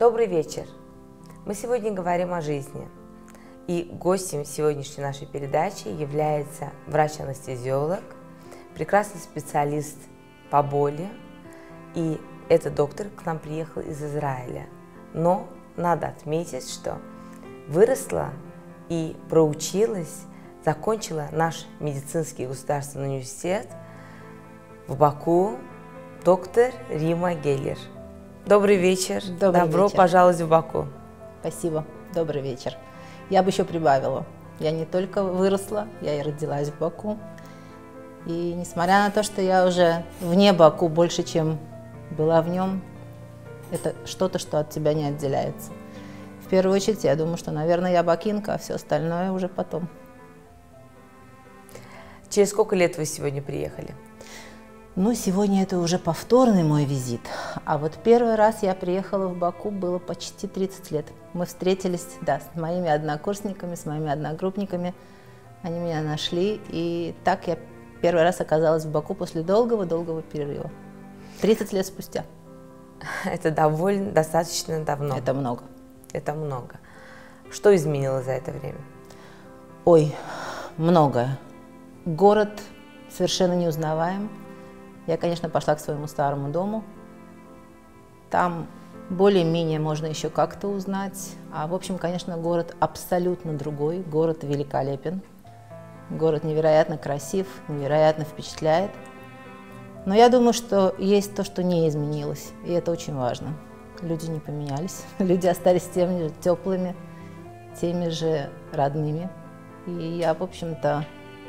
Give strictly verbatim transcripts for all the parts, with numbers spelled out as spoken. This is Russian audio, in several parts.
Добрый вечер! Мы сегодня говорим о жизни. И гостем сегодняшней нашей передачи является врач-анестезиолог, прекрасный специалист по боли. И этот доктор к нам приехал из Израиля. Но надо отметить, что выросла и проучилась, закончила наш медицинский государственный университет в Баку доктор Рима Геллер. Добрый вечер. Добрый Добро вечер. пожаловать в Баку. Спасибо. Добрый вечер. Я бы еще прибавила. Я не только выросла, я и родилась в Баку. И несмотря на то, что я уже вне Баку больше, чем была в нем, это что-то, что от тебя не отделяется. В первую очередь, я думаю, что, наверное, я бакинка, а все остальное уже потом. Через сколько лет вы сегодня приехали? Ну, сегодня это уже повторный мой визит. А вот первый раз я приехала в Баку, было почти тридцать лет. Мы встретились, да, с моими однокурсниками, с моими одногруппниками. Они меня нашли, и так я первый раз оказалась в Баку после долгого-долгого перерыва. тридцать лет спустя. Это довольно, достаточно давно. Это много. Это много. Что изменилось за это время? Ой, многое. Город совершенно неузнаваем. Я, конечно, пошла к своему старому дому. Там более-менее можно еще как-то узнать. А, в общем, конечно, город абсолютно другой. Город великолепен. Город невероятно красив, невероятно впечатляет. Но я думаю, что есть то, что не изменилось. И это очень важно. Люди не поменялись. Люди остались теми же теплыми, теми же родными. И я, в общем-то,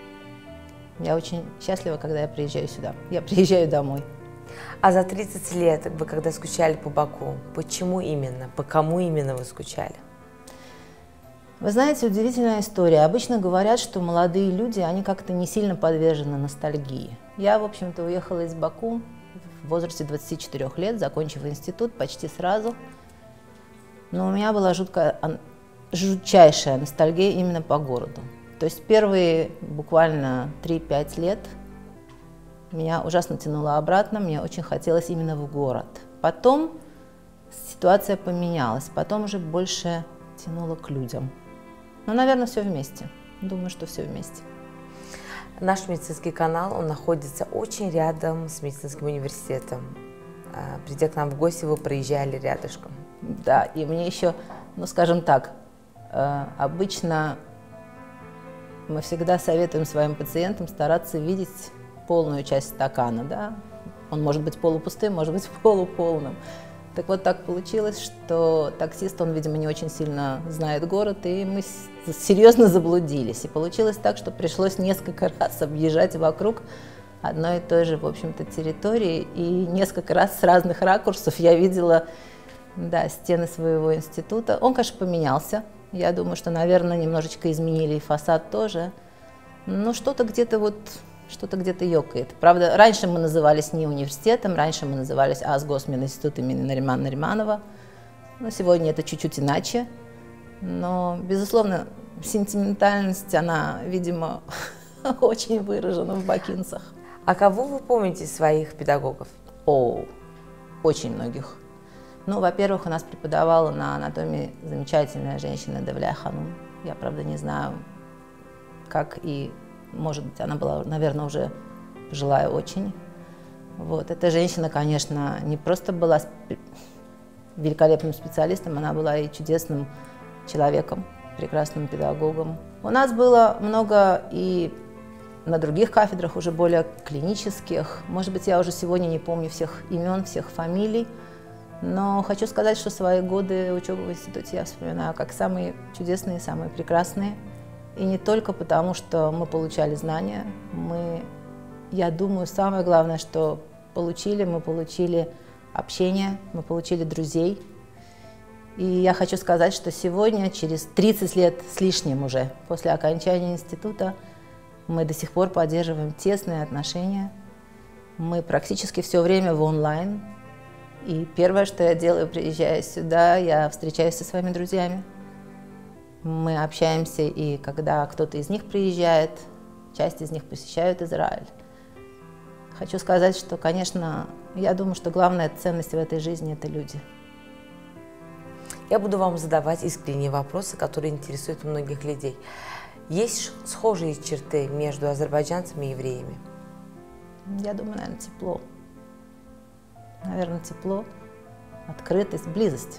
я очень счастлива, когда я приезжаю сюда. Я приезжаю домой. А за тридцать лет вы когда скучали по Баку, почему именно, по кому именно вы скучали? Вы знаете, удивительная история. Обычно говорят, что молодые люди, они как-то не сильно подвержены ностальгии. Я, в общем-то, уехала из Баку в возрасте двадцати четырёх лет, закончив институт почти сразу. Но у меня была жуткая, жутчайшая ностальгия именно по городу. То есть первые буквально три-пять лет меня ужасно тянуло обратно, мне очень хотелось именно в город. Потом ситуация поменялась, потом уже больше тянуло к людям. Ну, наверное, все вместе. Думаю, что все вместе. Наш медицинский канал, он находится очень рядом с медицинским университетом. Придя к нам в гости, вы проезжали рядышком. Да, и мне еще, ну, скажем так, обычно мы всегда советуем своим пациентам стараться видеть полную часть стакана, да? Он может быть полупустым, может быть полуполным. Так вот, так получилось, что таксист, он, видимо, не очень сильно знает город, и мы серьезно заблудились. И получилось так, что пришлось несколько раз объезжать вокруг одной и той же, в общем-то, территории, и несколько раз с разных ракурсов я видела, да, стены своего института. Он, конечно, поменялся. Я думаю, что, наверное, немножечко изменили и фасад тоже. Но что-то где-то вот, что-то где-то ёкает. Правда, раньше мы назывались не университетом, раньше мы назывались Асгосмединститут имени Наримана Нариманова. Но сегодня это чуть-чуть иначе. Но, безусловно, сентиментальность, она, видимо, очень выражена в бакинцах. А кого вы помните из своих педагогов? О, очень многих. Ну, во-первых, у нас преподавала на анатомии замечательная женщина Девля Ханум. Я, правда, не знаю, как и, может быть, она была, наверное, уже пожилая очень. Вот. Эта женщина, конечно, не просто была великолепным специалистом, она была и чудесным человеком, прекрасным педагогом. У нас было много и на других кафедрах, уже более клинических. Может быть, я уже сегодня не помню всех имен, всех фамилий. Но хочу сказать, что свои годы учебы в институте я вспоминаю как самые чудесные, самые прекрасные. И не только потому, что мы получали знания. Мы, я думаю, самое главное, что получили, мы получили общение, мы получили друзей. И я хочу сказать, что сегодня, через тридцать лет с лишним уже после окончания института, мы до сих пор поддерживаем тесные отношения. Мы практически все время в онлайн. И первое, что я делаю, приезжая сюда, я встречаюсь со своими друзьями. Мы общаемся, и когда кто-то из них приезжает, часть из них посещают Израиль. Хочу сказать, что, конечно, я думаю, что главная ценность в этой жизни – это люди. Я буду вам задавать искренние вопросы, которые интересуют многих людей. Есть схожие черты между азербайджанцами и евреями? Я думаю, наверное, тепло. Наверное, тепло, открытость, близость.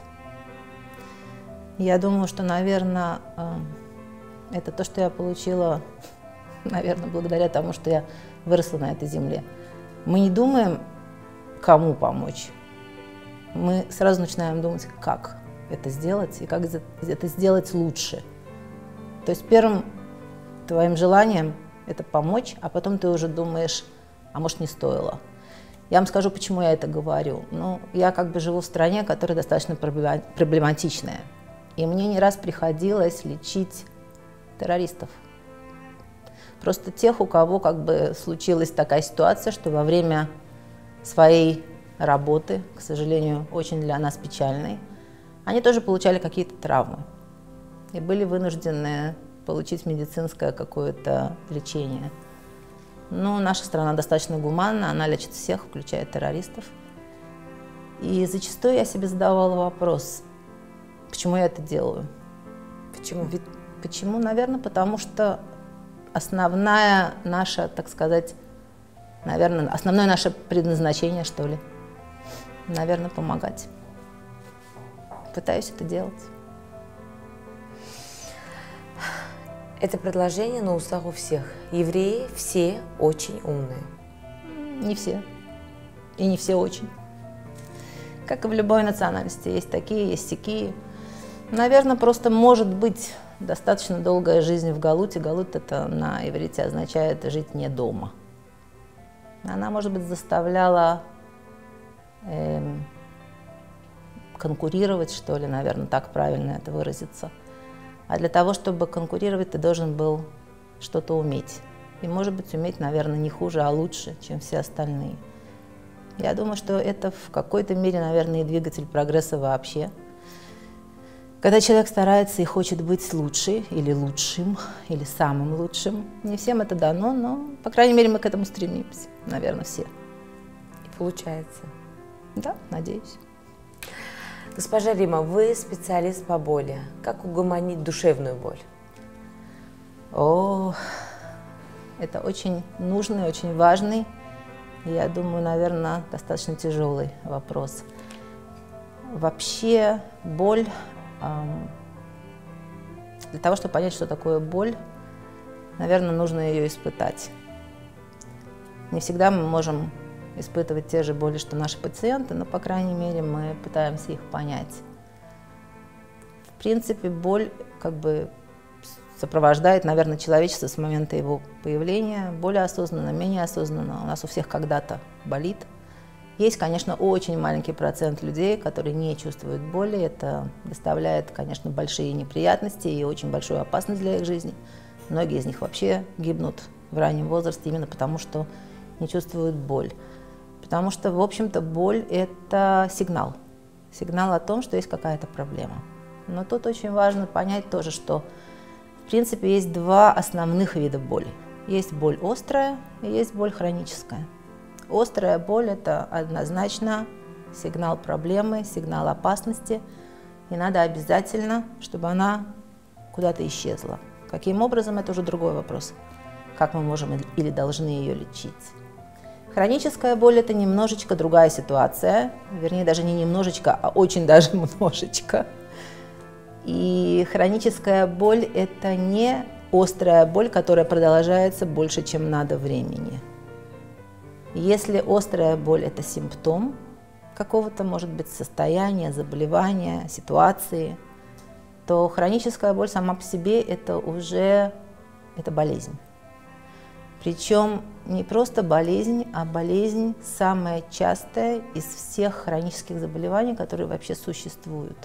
Я думаю, что, наверное, это то, что я получила, наверное, благодаря тому, что я выросла на этой земле. Мы не думаем, кому помочь. Мы сразу начинаем думать, как это сделать и как это сделать лучше. То есть первым твоим желанием это помочь, а потом ты уже думаешь, а может, не стоило. Я вам скажу, почему я это говорю. Ну, я как бы живу в стране, которая достаточно проблематичная. И мне не раз приходилось лечить террористов. Просто тех, у кого как бы случилась такая ситуация, что во время своей работы, к сожалению, очень для нас печальной, они тоже получали какие-то травмы и были вынуждены получить медицинское какое-то лечение. Но наша страна достаточно гуманна, она лечит всех, включая террористов. И зачастую я себе задавала вопрос, почему я это делаю? Почему? Ведь, почему? Наверное, потому что основная наша, так сказать, наверное, основное наше предназначение, что ли, наверное, помогать. Пытаюсь это делать. Это предложение на устах у всех. Евреи все очень умные. Не все. И не все очень. Как и в любой национальности. Есть такие, есть сякие. Наверное, просто может быть достаточно долгая жизнь в галуте. Галут это на иврите означает жить не дома. Она, может быть, заставляла э, конкурировать, что ли, наверное, так правильно это выразиться. А для того, чтобы конкурировать, ты должен был что-то уметь. И, может быть, уметь, наверное, не хуже, а лучше, чем все остальные. Я думаю, что это в какой-то мере, наверное, и двигатель прогресса вообще. Когда человек старается и хочет быть лучше, или лучшим, или самым лучшим, не всем это дано, но, по крайней мере, мы к этому стремимся, наверное, все. И получается. Да, надеюсь. Госпожа Рима, вы специалист по боли. Как угомонить душевную боль? О, это очень нужный, очень важный, я думаю, наверное, достаточно тяжелый вопрос. Вообще боль, эм, для того, чтобы понять, что такое боль, наверное, нужно ее испытать. Не всегда мы можем испытывать те же боли, что наши пациенты, но, по крайней мере, мы пытаемся их понять. В принципе, боль как бы сопровождает, наверное, человечество с момента его появления. Более осознанно, менее осознанно. У нас у всех когда-то болит. Есть, конечно, очень маленький процент людей, которые не чувствуют боли. Это доставляет, конечно, большие неприятности и очень большую опасность для их жизни. Многие из них вообще гибнут в раннем возрасте именно потому, что не чувствуют боль. Потому что, в общем-то, боль – это сигнал. Сигнал о том, что есть какая-то проблема. Но тут очень важно понять тоже, что, в принципе, есть два основных вида боли. Есть боль острая и есть боль хроническая. Острая боль – это однозначно сигнал проблемы, сигнал опасности. И надо обязательно, чтобы она куда-то исчезла. Каким образом – это уже другой вопрос. Как мы можем или должны ее лечить. Хроническая боль – это немножечко другая ситуация, вернее, даже не немножечко, а очень даже множечко. И хроническая боль – это не острая боль, которая продолжается больше, чем надо времени. Если острая боль – это симптом какого-то, может быть, состояния, заболевания, ситуации, то хроническая боль сама по себе – это уже это болезнь. Причем не просто болезнь, а болезнь самая частая из всех хронических заболеваний, которые вообще существуют.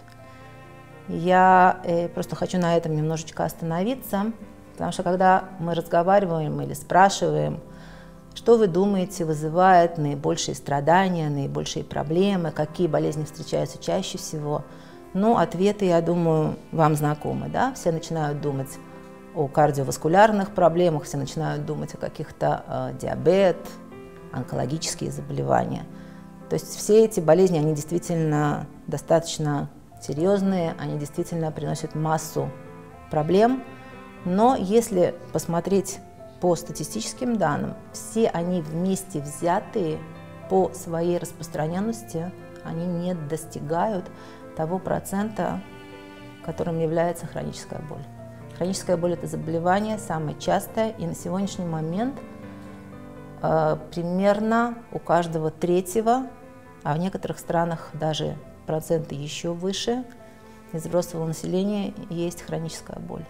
Я э, просто хочу на этом немножечко остановиться, потому что когда мы разговариваем или спрашиваем, что вы думаете вызывает наибольшие страдания, наибольшие проблемы, какие болезни встречаются чаще всего, ну, ответы, я думаю, вам знакомы, да? Все начинают думать о кардиоваскулярных проблемах, все начинают думать о каких-то э, диабет, онкологические заболевания. То есть все эти болезни, они действительно достаточно серьезные, они действительно приносят массу проблем. Но если посмотреть по статистическим данным, все они вместе взятые по своей распространенности, они не достигают того процента, которым является хроническая боль. Хроническая боль – это заболевание самое частое, и на сегодняшний момент э, примерно у каждого третьего, а в некоторых странах даже проценты еще выше, из взрослого населения есть хроническая боль.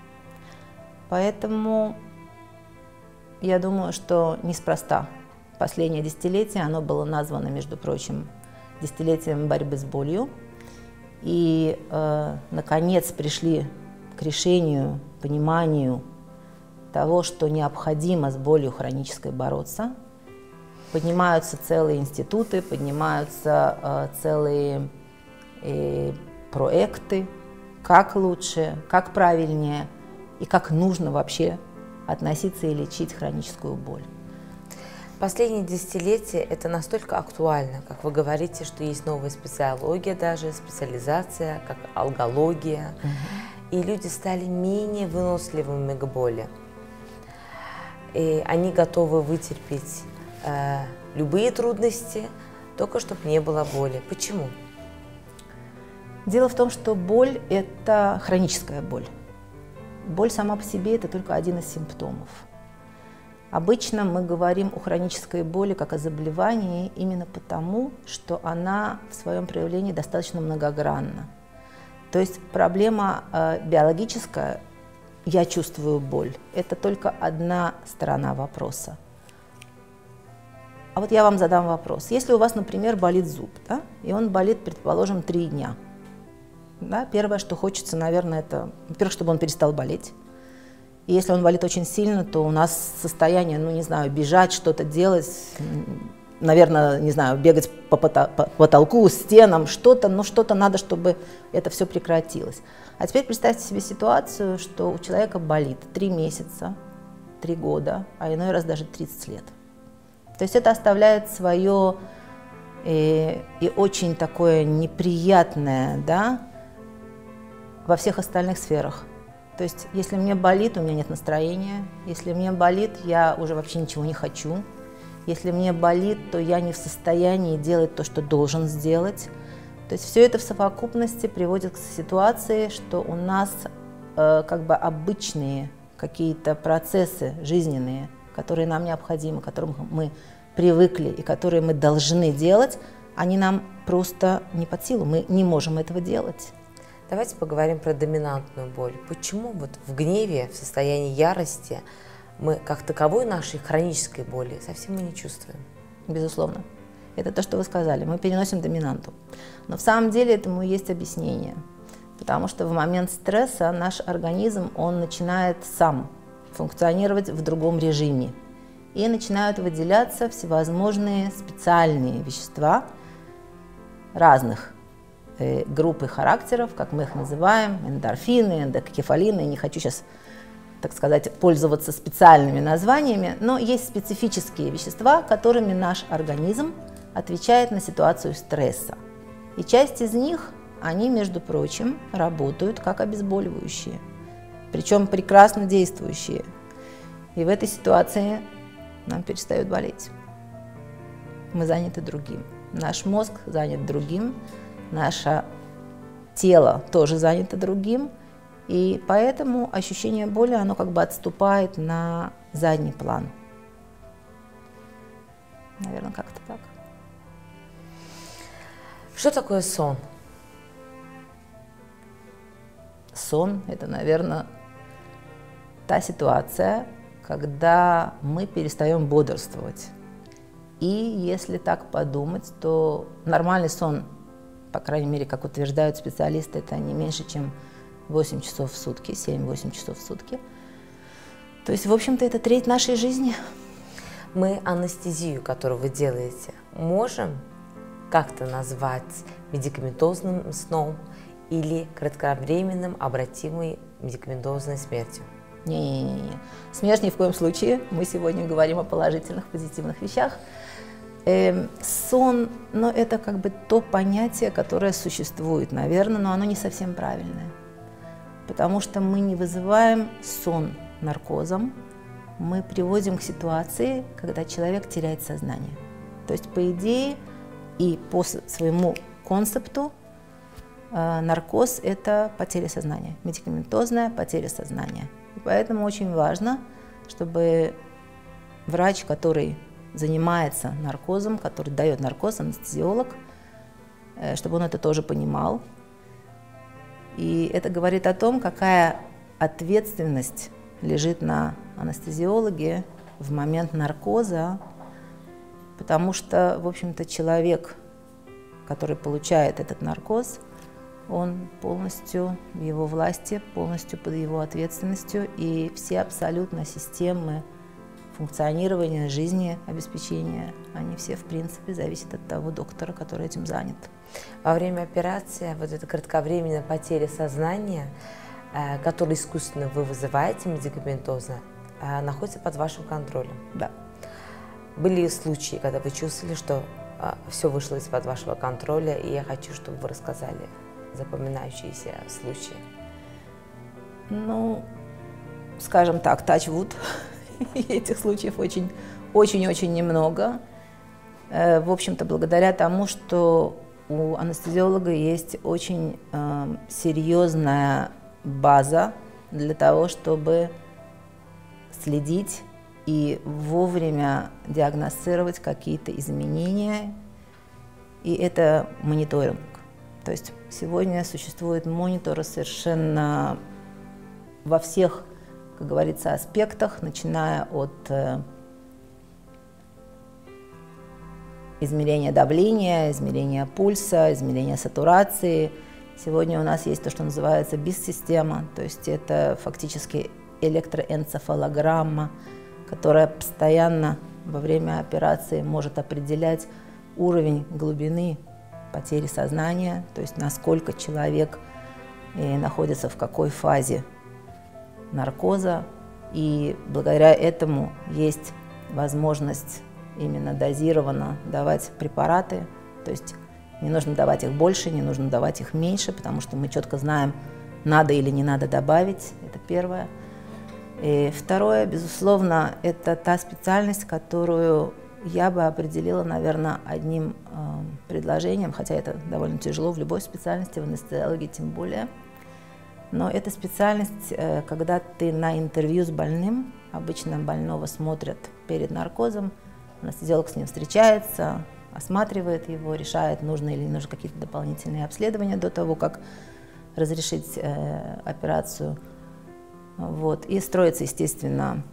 Поэтому я думаю, что неспроста последнее десятилетие, оно было названо, между прочим, десятилетием борьбы с болью. И, э, наконец, пришли к решению, пониманию того, что необходимо с болью хронической бороться. Поднимаются целые институты, поднимаются э, целые э, проекты, как лучше, как правильнее и как нужно вообще относиться и лечить хроническую боль. Последние десятилетия это настолько актуально, как вы говорите, что есть новая специология даже, специализация, как алгология, угу. И люди стали менее выносливыми к боли. И они готовы вытерпеть э, любые трудности, только чтобы не было боли. Почему? Дело в том, что боль – это хроническая боль. Боль сама по себе – это только один из симптомов. Обычно мы говорим о хронической боли как о заболевании именно потому, что она в своем проявлении достаточно многогранна. То есть проблема э, биологическая, я чувствую боль, это только одна сторона вопроса. А вот я вам задам вопрос. Если у вас, например, болит зуб, да, и он болит, предположим, три дня, да, первое, что хочется, наверное, это, во-первых, чтобы он перестал болеть. И если он болит очень сильно, то у нас состояние, ну, не знаю, бежать, что-то делать, наверное, не знаю, бегать по потолку, стенам, что-то, но что-то надо, чтобы это все прекратилось. А теперь представьте себе ситуацию, что у человека болит три месяца, три года, а иной раз даже тридцать лет. То есть это оставляет свое и, и очень такое неприятное, да, во всех остальных сферах. То есть, если мне болит, у меня нет настроения. Если мне болит, я уже вообще ничего не хочу. Если мне болит, то я не в состоянии делать то, что должен сделать. То есть, все это в совокупности приводит к ситуации, что у нас э, как бы обычные какие-то процессы жизненные, которые нам необходимы, к которым мы привыкли и которые мы должны делать, они нам просто не под силу. Мы не можем этого делать. Давайте поговорим про доминантную боль. Почему вот в гневе, в состоянии ярости мы как таковой нашей хронической боли совсем и не чувствуем? Безусловно. Это то, что вы сказали. Мы переносим доминанту. Но в самом деле этому есть объяснение. Потому что в момент стресса наш организм, он начинает сам функционировать в другом режиме. И начинают выделяться всевозможные специальные вещества разных группы характеров, как мы их называем, эндорфины, эндокефалины. Я не хочу сейчас, так сказать, пользоваться специальными названиями, но есть специфические вещества, которыми наш организм отвечает на ситуацию стресса. И часть из них, они, между прочим, работают как обезболивающие, причем прекрасно действующие. И в этой ситуации нам перестает болеть. Мы заняты другим. Наш мозг занят другим. Наше тело тоже занято другим, и поэтому ощущение боли, оно как бы отступает на задний план. Наверное, как-то так. Что такое сон? Сон – это, наверное, та ситуация, когда мы перестаем бодрствовать. И если так подумать, то нормальный сон, по крайней мере, как утверждают специалисты, это не меньше, чем восемь часов в сутки, семь-восемь часов в сутки. То есть, в общем-то, это треть нашей жизни. Мы анестезию, которую вы делаете, можем как-то назвать медикаментозным сном или кратковременным обратимой медикаментозной смертью? Не-не-не. Смерть ни в коем случае. Мы сегодня говорим о положительных, позитивных вещах. Э, сон, но это как бы то понятие, которое существует, наверное, но оно не совсем правильное. Потому что мы не вызываем сон наркозом, мы приводим к ситуации, когда человек теряет сознание. То есть, по идее, и по своему концепту э, наркоз – это потеря сознания, медикаментозная потеря сознания. И поэтому очень важно, чтобы врач, который занимается наркозом, который дает наркоз, анестезиолог, э, чтобы он это тоже понимал. И это говорит о том, какая ответственность лежит на анестезиологе в момент наркоза, потому что, в общем-то, человек, который получает этот наркоз, он полностью в его власти, полностью под его ответственностью, и все абсолютно системы функционирования, жизни, обеспечения, они все, в принципе, зависят от того доктора, который этим занят. Во время операции вот эта кратковременная потеря сознания, э, которую искусственно вы вызываете медикаментозно, э, находится под вашим контролем. Да. Были случаи, когда вы чувствовали, что э, все вышло из-под вашего контроля, и я хочу, чтобы вы рассказали запоминающиеся случаи. Ну, скажем так, touch wood. Этих случаев очень-очень немного. В общем-то, благодаря тому, что у анестезиолога есть очень э, серьезная база для того, чтобы следить и вовремя диагностировать какие-то изменения, и это мониторинг. То есть сегодня существуют мониторы совершенно во всех, как говорится, аспектах, начиная от э, измерения давления, измерения пульса, измерения сатурации. Сегодня у нас есть то, что называется бис-система, то есть это фактически электроэнцефалограмма, которая постоянно во время операции может определять уровень глубины потери сознания, то есть насколько человек э, находится в какой фазе наркоза, и благодаря этому есть возможность именно дозированно давать препараты, то есть не нужно давать их больше, не нужно давать их меньше, потому что мы четко знаем, надо или не надо добавить, это первое. И второе, безусловно, это та специальность, которую я бы определила, наверное, одним э, предложением, хотя это довольно тяжело в любой специальности, в анестезиологии тем более. Но эта специальность, э, когда ты на интервью с больным, обычно больного смотрят перед наркозом, анестезиолог с ним встречается, осматривает его, решает, нужно или не нужно какие-то дополнительные обследования до того, как разрешить э, операцию. Вот. И строится, естественно,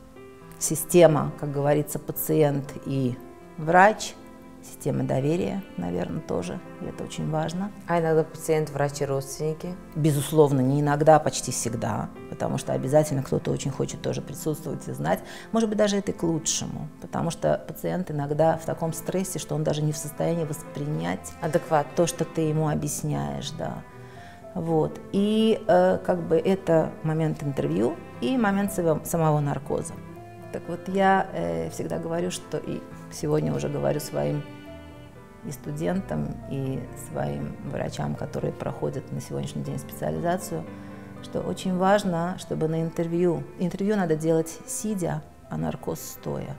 система, как говорится, пациент и врач, система доверия, наверное, тоже, и это очень важно. А иногда пациент, врач и родственники? Безусловно, не иногда, почти всегда, потому что обязательно кто-то очень хочет тоже присутствовать и знать. Может быть, даже это и к лучшему, потому что пациент иногда в таком стрессе, что он даже не в состоянии воспринять адекватно то, что ты ему объясняешь, да. Вот. И э, как бы это момент интервью и момент самого наркоза. Так вот, я э, всегда говорю, что и сегодня уже говорю своим и студентам, и своим врачам, которые проходят на сегодняшний день специализацию, что очень важно, чтобы на интервью, интервью надо делать сидя, а наркоз стоя.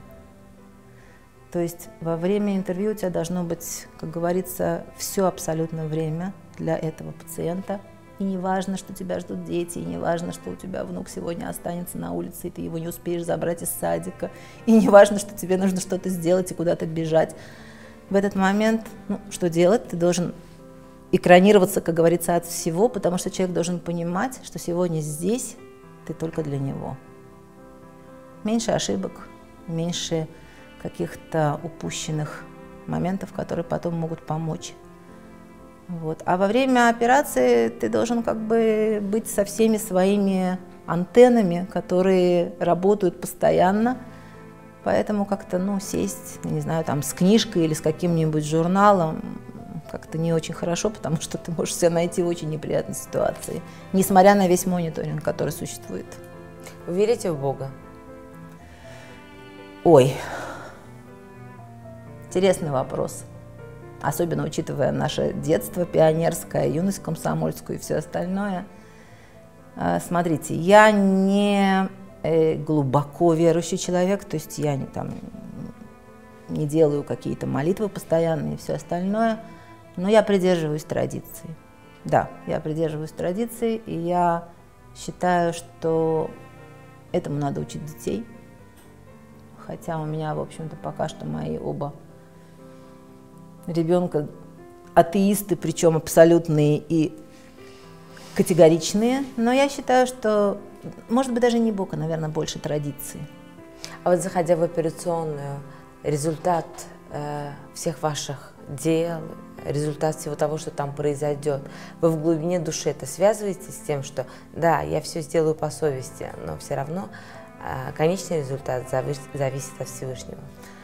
То есть во время интервью у тебя должно быть, как говорится, все абсолютно время для этого пациента. И не важно, что тебя ждут дети, и не важно, что у тебя внук сегодня останется на улице, и ты его не успеешь забрать из садика, и не важно, что тебе нужно что-то сделать и куда-то бежать. В этот момент, ну, что делать? Ты должен экранироваться, как говорится, от всего, потому что человек должен понимать, что сегодня здесь ты только для него. Меньше ошибок, меньше каких-то упущенных моментов, которые потом могут помочь. Вот. А во время операции ты должен как бы быть со всеми своими антеннами, которые работают постоянно. Поэтому как-то, ну, сесть, не знаю, там, с книжкой или с каким-нибудь журналом как-то не очень хорошо, потому что ты можешь себя найти в очень неприятной ситуации, несмотря на весь мониторинг, который существует. Вы верите в Бога? Ой. Интересный вопрос. Особенно учитывая наше детство пионерское, юность комсомольскую и все остальное. Смотрите, я не глубоко верующий человек, то есть я не, там, не делаю какие-то молитвы постоянные и все остальное, но я придерживаюсь традиции. Да, я придерживаюсь традиции, и я считаю, что этому надо учить детей. Хотя у меня, в общем-то, пока что мои оба ребенка атеисты, причем абсолютные и категоричные, но я считаю, что, может быть, даже не Бог, а, наверное, больше традиции. А вот заходя в операционную, результат э, всех ваших дел, результат всего того, что там произойдет, вы в глубине души это связываете с тем, что да, я все сделаю по совести, но все равно э, конечный результат завис, зависит от Всевышнего?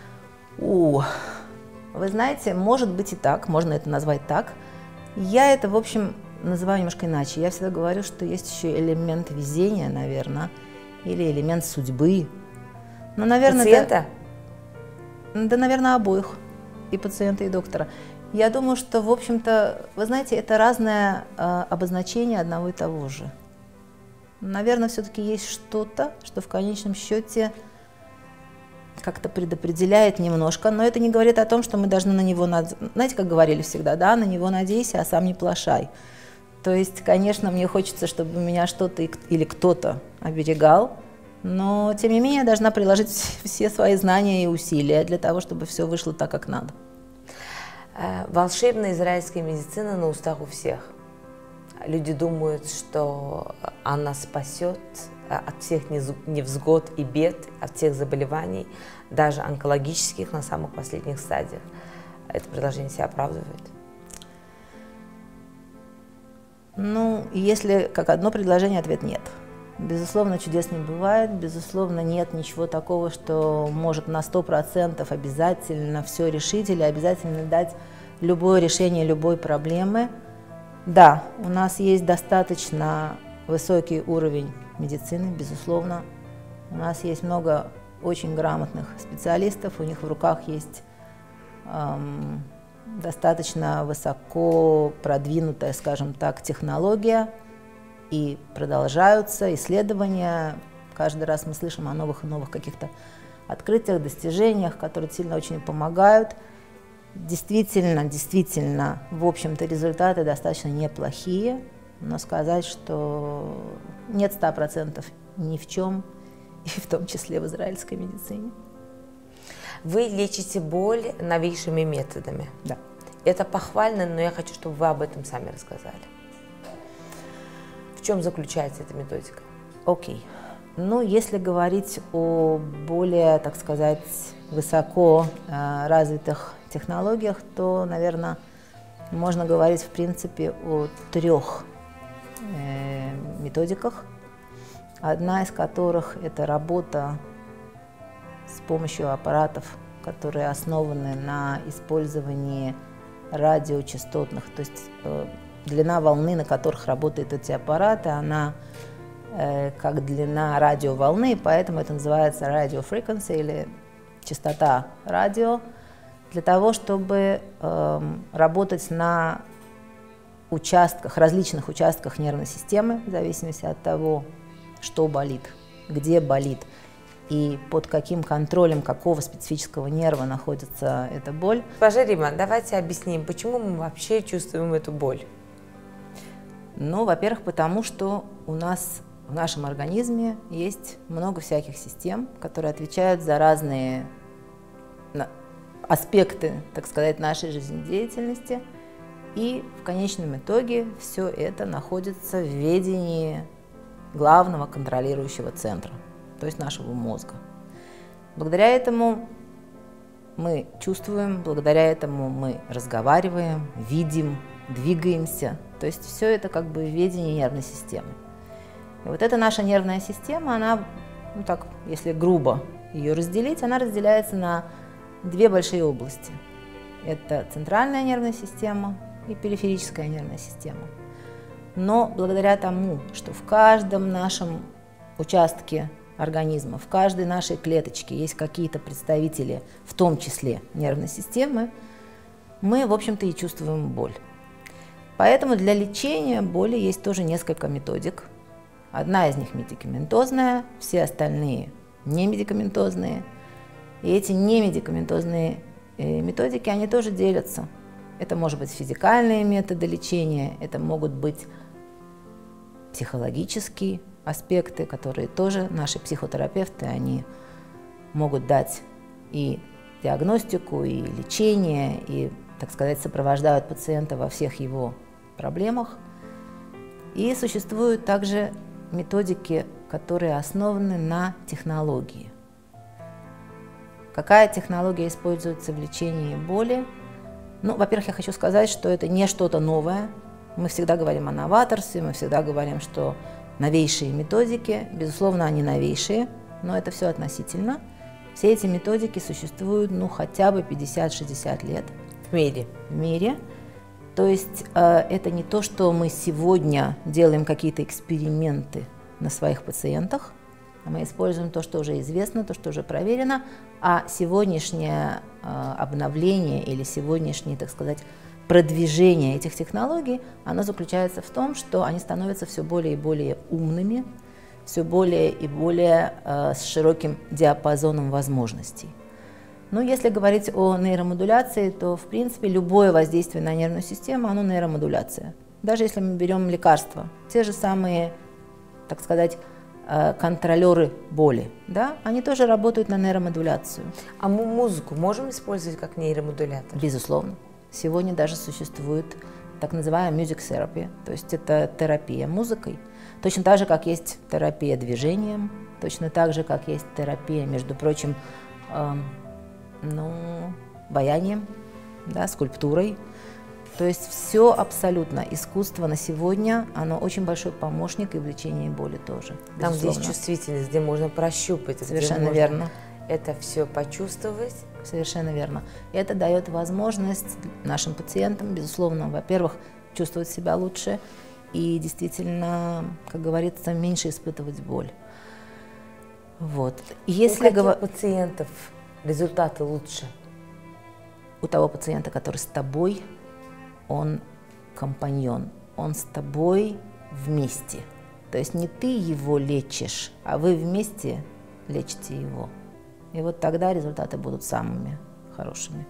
О, вы знаете, может быть и так, можно это назвать так. Я это, в общем, называю немножко иначе. Я всегда говорю, что есть еще элемент везения, наверное, или элемент судьбы. Но, наверное, пациента? Да, да, наверное, обоих, и пациента, и доктора. Я думаю, что, в общем-то, вы знаете, это разное э, обозначение одного и того же. Наверное, все-таки есть что-то, что в конечном счете как-то предопределяет немножко, но это не говорит о том, что мы должны на него, над... знаете, как говорили всегда, да, на него надейся, а сам не плашай. То есть, конечно, мне хочется, чтобы меня что-то или кто-то оберегал, но, тем не менее, я должна приложить все свои знания и усилия для того, чтобы все вышло так, как надо. Волшебная израильская медицина на устах у всех. Люди думают, что она спасет от всех невзгод и бед, от всех заболеваний, даже онкологических на самых последних стадиях. Это предложение себя оправдывает? Ну, если как одно предложение, ответ нет. Безусловно, чудес не бывает, безусловно, нет ничего такого, что может на сто процентов обязательно все решить или обязательно дать любое решение любой проблемы. Да, у нас есть достаточно высокий уровень медицины, безусловно. У нас есть много очень грамотных специалистов, у них в руках есть эм, достаточно высоко продвинутая, скажем так, технология, и продолжаются исследования. Каждый раз мы слышим о новых и новых каких-то открытиях, достижениях, которые сильно очень помогают. Действительно, действительно, в общем-то, результаты достаточно неплохие, но сказать, что нет ста процентов ни в чем, и в том числе в израильской медицине. Вы лечите боль новейшими методами. Да. Это похвально, но я хочу, чтобы вы об этом сами рассказали. В чем заключается эта методика? Окей. Ну, если говорить о более, так сказать, высоко э, развитых технологиях, то, наверное, можно говорить, в принципе, о трех э, методиках. Одна из которых – это работа с помощью аппаратов, которые основаны на использовании радиочастотных, то есть э, длина волны, на которых работают эти аппараты, она э, как длина радиоволны, поэтому это называется radio frequency или частота радио, для того, чтобы э, работать на участках, различных участках нервной системы, в зависимости от того, что болит, где болит и под каким контролем какого специфического нерва находится эта боль. Госпожа Рима, давайте объясним, почему мы вообще чувствуем эту боль? Ну, во-первых, потому что у нас в нашем организме есть много всяких систем, которые отвечают за разные аспекты, так сказать, нашей жизнедеятельности. И в конечном итоге все это находится в ведении главного контролирующего центра, то есть нашего мозга. Благодаря этому мы чувствуем, благодаря этому мы разговариваем, видим, двигаемся. То есть все это как бы в ведении нервной системы. И вот эта наша нервная система, она, ну так, если грубо ее разделить, она разделяется на две большие области. Это центральная нервная система и периферическая нервная система. Но благодаря тому, что в каждом нашем участке организма, в каждой нашей клеточке есть какие-то представители, в том числе нервной системы, мы, в общем-то, и чувствуем боль. Поэтому для лечения боли есть тоже несколько методик. Одна из них медикаментозная, все остальные не медикаментозные. И эти немедикаментозные методики, они тоже делятся. Это может быть физикальные методы лечения, это могут быть психологические аспекты, которые тоже наши психотерапевты, они могут дать и диагностику, и лечение, и, так сказать, сопровождают пациента во всех его проблемах. И существуют также методики, которые основаны на технологии. Какая технология используется в лечении боли? Ну, во-первых, я хочу сказать, что это не что-то новое. Мы всегда говорим о новаторстве, мы всегда говорим, что новейшие методики, безусловно, они новейшие, но это все относительно. Все эти методики существуют, ну, хотя бы пятьдесят-шестьдесят лет. В мире. В мире. То есть э, это не то, что мы сегодня делаем какие-то эксперименты на своих пациентах, а мы используем то, что уже известно, то, что уже проверено, а сегодняшнее э, обновление или сегодняшнее, так сказать, продвижение этих технологий, оно заключается в том, что они становятся все более и более умными, все более и более э, с широким диапазоном возможностей. Ну, если говорить о нейромодуляции, то, в принципе, любое воздействие на нервную систему, оно нейромодуляция. Даже если мы берем лекарства, те же самые, так сказать, э, контролеры боли, да, они тоже работают на нейромодуляцию. А мы музыку можем использовать как нейромодулятор? Безусловно. Сегодня даже существует так называемая music therapy, то есть это терапия музыкой. Точно так же, как есть терапия движением, точно так же, как есть терапия, между прочим, э, ну, баянием, да, скульптурой. То есть все абсолютно искусство на сегодня, оно очень большой помощник и в лечении боли тоже. Там, где есть чувствительность, где можно прощупать, совершенно где верно. Это все почувствовать. Совершенно верно. И это дает возможность нашим пациентам, безусловно, во-первых, чувствовать себя лучше и действительно, как говорится, меньше испытывать боль. Вот. Если у каких пациентов результаты лучше? У того пациента, который с тобой, он компаньон, он с тобой вместе. То есть не ты его лечишь, а вы вместе лечите его. И вот тогда результаты будут самыми хорошими.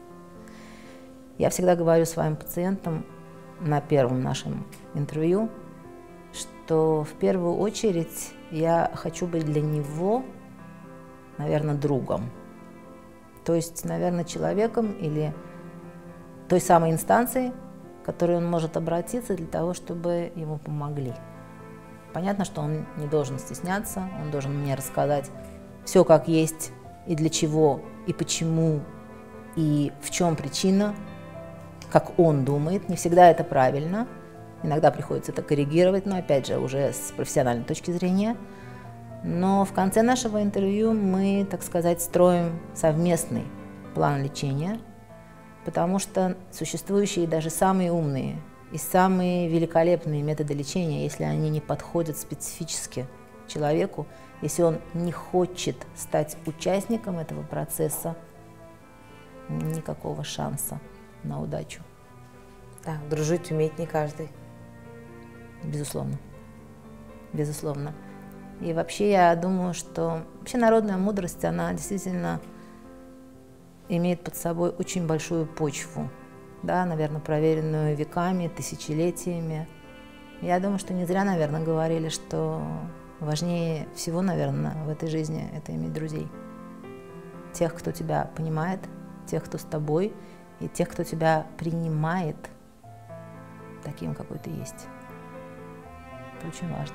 Я всегда говорю своим пациентам на первом нашем интервью, что в первую очередь я хочу быть для него, наверное, другом. То есть, наверное, человеком или той самой инстанцией, к которой он может обратиться для того, чтобы ему помогли. Понятно, что он не должен стесняться, он должен мне рассказать все как есть, и для чего, и почему, и в чем причина, как он думает. Не всегда это правильно, иногда приходится это коррегировать, но опять же уже с профессиональной точки зрения. Но в конце нашего интервью мы, так сказать, строим совместный план лечения, потому что существующие даже самые умные и самые великолепные методы лечения, если они не подходят специфически человеку, если он не хочет стать участником этого процесса, никакого шанса на удачу. Да, дружить умеет не каждый. Безусловно. Безусловно. И вообще я думаю, что вообще народная мудрость, она действительно имеет под собой очень большую почву, да, наверное, проверенную веками, тысячелетиями. Я думаю, что не зря, наверное, говорили, что важнее всего, наверное, в этой жизни это иметь друзей. Тех, кто тебя понимает, тех, кто с тобой, и тех, кто тебя принимает таким, какой ты есть. Это очень важно.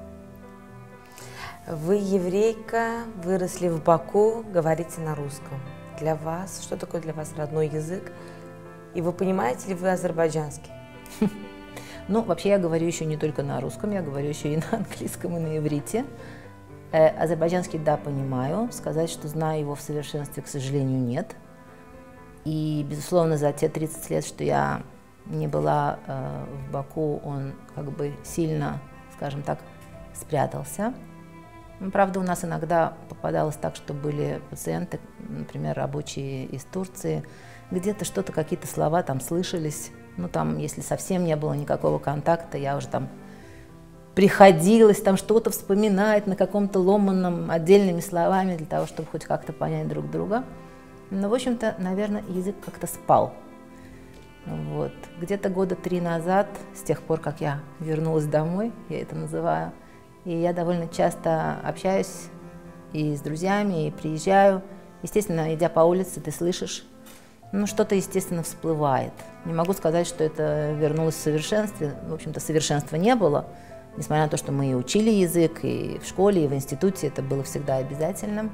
Вы еврейка, выросли в Баку, говорите на русском. Для вас, что такое для вас родной язык? И вы понимаете ли вы азербайджанский? Ну, вообще я говорю еще не только на русском, я говорю еще и на английском, и на иврите. Э, азербайджанский, да, понимаю. Сказать, что знаю его в совершенстве, к сожалению, нет. И, безусловно, за те тридцать лет, что я не была э, в Баку, он как бы сильно, скажем так, спрятался. Правда, у нас иногда попадалось так, что были пациенты, например, рабочие из Турции, где-то что-то, какие-то слова там слышались. Ну, там, если совсем не было никакого контакта, я уже там приходилось там что-то вспоминать на каком-то ломаном, отдельными словами для того, чтобы хоть как-то понять друг друга. Но, в общем-то, наверное, язык как-то спал. Вот. Где-то года три назад, с тех пор, как я вернулась домой, я это называю, и я довольно часто общаюсь и с друзьями, и приезжаю. Естественно, идя по улице, ты слышишь, ну, что-то, естественно, всплывает. Не могу сказать, что это вернулось в совершенстве. В общем-то, совершенства не было. Несмотря на то, что мы и учили язык, и в школе, и в институте, это было всегда обязательным.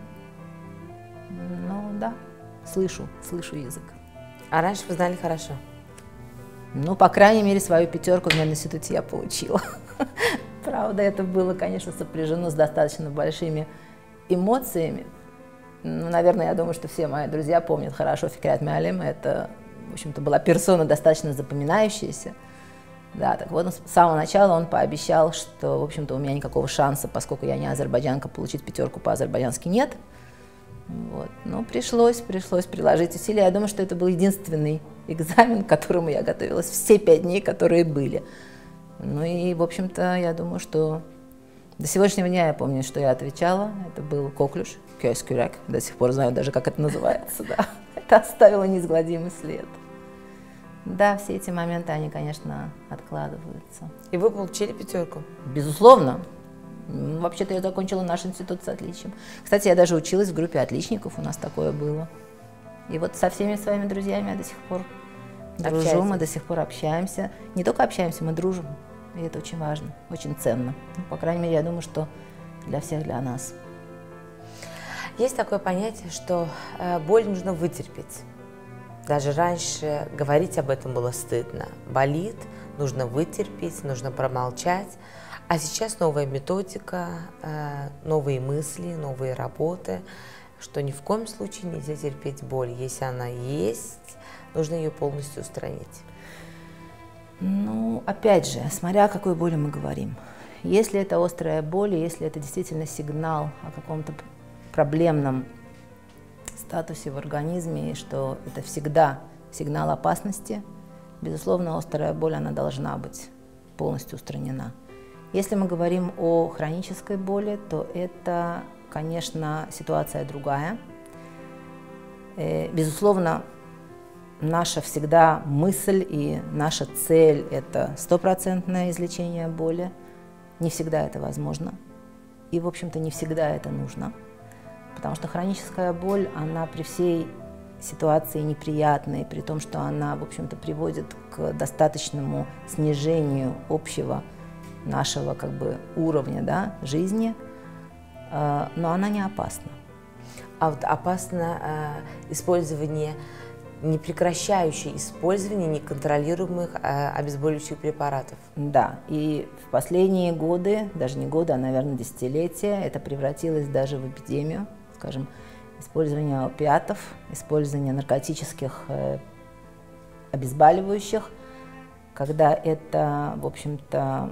Ну, да, слышу, слышу язык. А раньше вы знали хорошо? Ну, по крайней мере, свою пятерку в мединституте я получила. Правда, это было, конечно, сопряжено с достаточно большими эмоциями. Ну, наверное, я думаю, что все мои друзья помнят хорошо Фикрят Муалим. Это, в общем-то, была персона достаточно запоминающаяся. Да, так вот, с самого начала он пообещал, что, в общем-то, у меня никакого шанса, поскольку я не азербайджанка, получить пятерку по-азербайджански нет. Вот. Но пришлось, пришлось приложить усилия. Я думаю, что это был единственный экзамен, к которому я готовилась все пять дней, которые были. Ну и, в общем-то, я думаю, что до сегодняшнего дня я помню, что я отвечала. Это был коклюш, кёйскюрек. До сих пор знаю даже, как это называется. Да. Это оставило неизгладимый след. Да, все эти моменты, они, конечно, откладываются. И вы получили пятерку? Безусловно. Вообще-то я закончила наш институт с отличием. Кстати, я даже училась в группе отличников, у нас такое было. И вот со всеми своими друзьями я до сих пор дружу, мы до сих пор общаемся. Не только общаемся, мы дружим. И это очень важно, очень ценно. Ну, по крайней мере, я думаю, что для всех, для нас. Есть такое понятие, что э, боль нужно вытерпеть. Даже раньше говорить об этом было стыдно. Болит, нужно вытерпеть, нужно промолчать. А сейчас новая методика, э, новые мысли, новые работы, что ни в коем случае нельзя терпеть боль. Если она есть, нужно ее полностью устранить. Ну, опять же, смотря о какой боли мы говорим. Если это острая боль, если это действительно сигнал о каком-то проблемном статусе в организме, и что это всегда сигнал опасности, безусловно, острая боль, она должна быть полностью устранена. Если мы говорим о хронической боли, то это, конечно, ситуация другая. Безусловно, наша всегда мысль и наша цель – это стопроцентное излечение боли. Не всегда это возможно. И, в общем-то, не всегда это нужно. Потому что хроническая боль, она при всей ситуации неприятной, при том, что она, в общем-то, приводит к достаточному снижению общего нашего как бы уровня, да, жизни, э, но она не опасна. А вот опасно э, использование, непрекращающее использование неконтролируемых э, обезболивающих препаратов. Да, и в последние годы, даже не годы, а, наверное, десятилетия, это превратилось даже в эпидемию, скажем, использование опиатов, использование наркотических э, обезболивающих, когда это, в общем-то,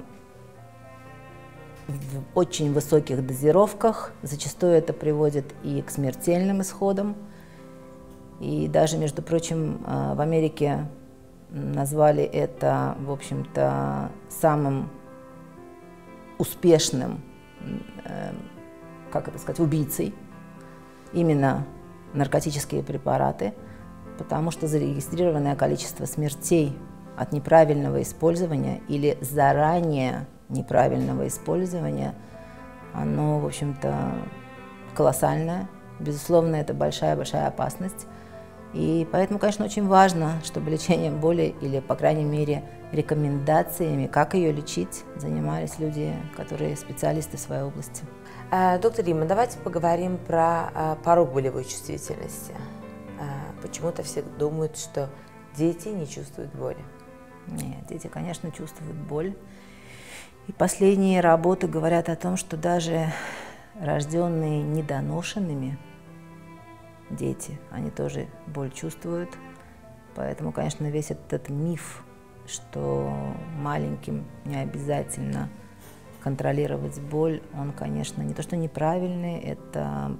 в очень высоких дозировках, зачастую это приводит и к смертельным исходам. И даже, между прочим, в Америке назвали это, в общем-то, самым успешным, как это сказать, убийцей, именно наркотические препараты, потому что зарегистрированное количество смертей от неправильного использования или заранее неправильного использования, оно, в общем-то, колоссальное. Безусловно, это большая-большая опасность. И поэтому, конечно, очень важно, чтобы лечением боли или, по крайней мере, рекомендациями, как ее лечить, занимались люди, которые специалисты в своей области. Доктор Рима, давайте поговорим про порог болевой чувствительности. Почему-то все думают, что дети не чувствуют боли. Нет, дети, конечно, чувствуют боль. И последние работы говорят о том, что даже рожденные недоношенными дети, они тоже боль чувствуют. Поэтому, конечно, весь этот миф, что маленьким не обязательно контролировать боль, он, конечно, не то что неправильный, это...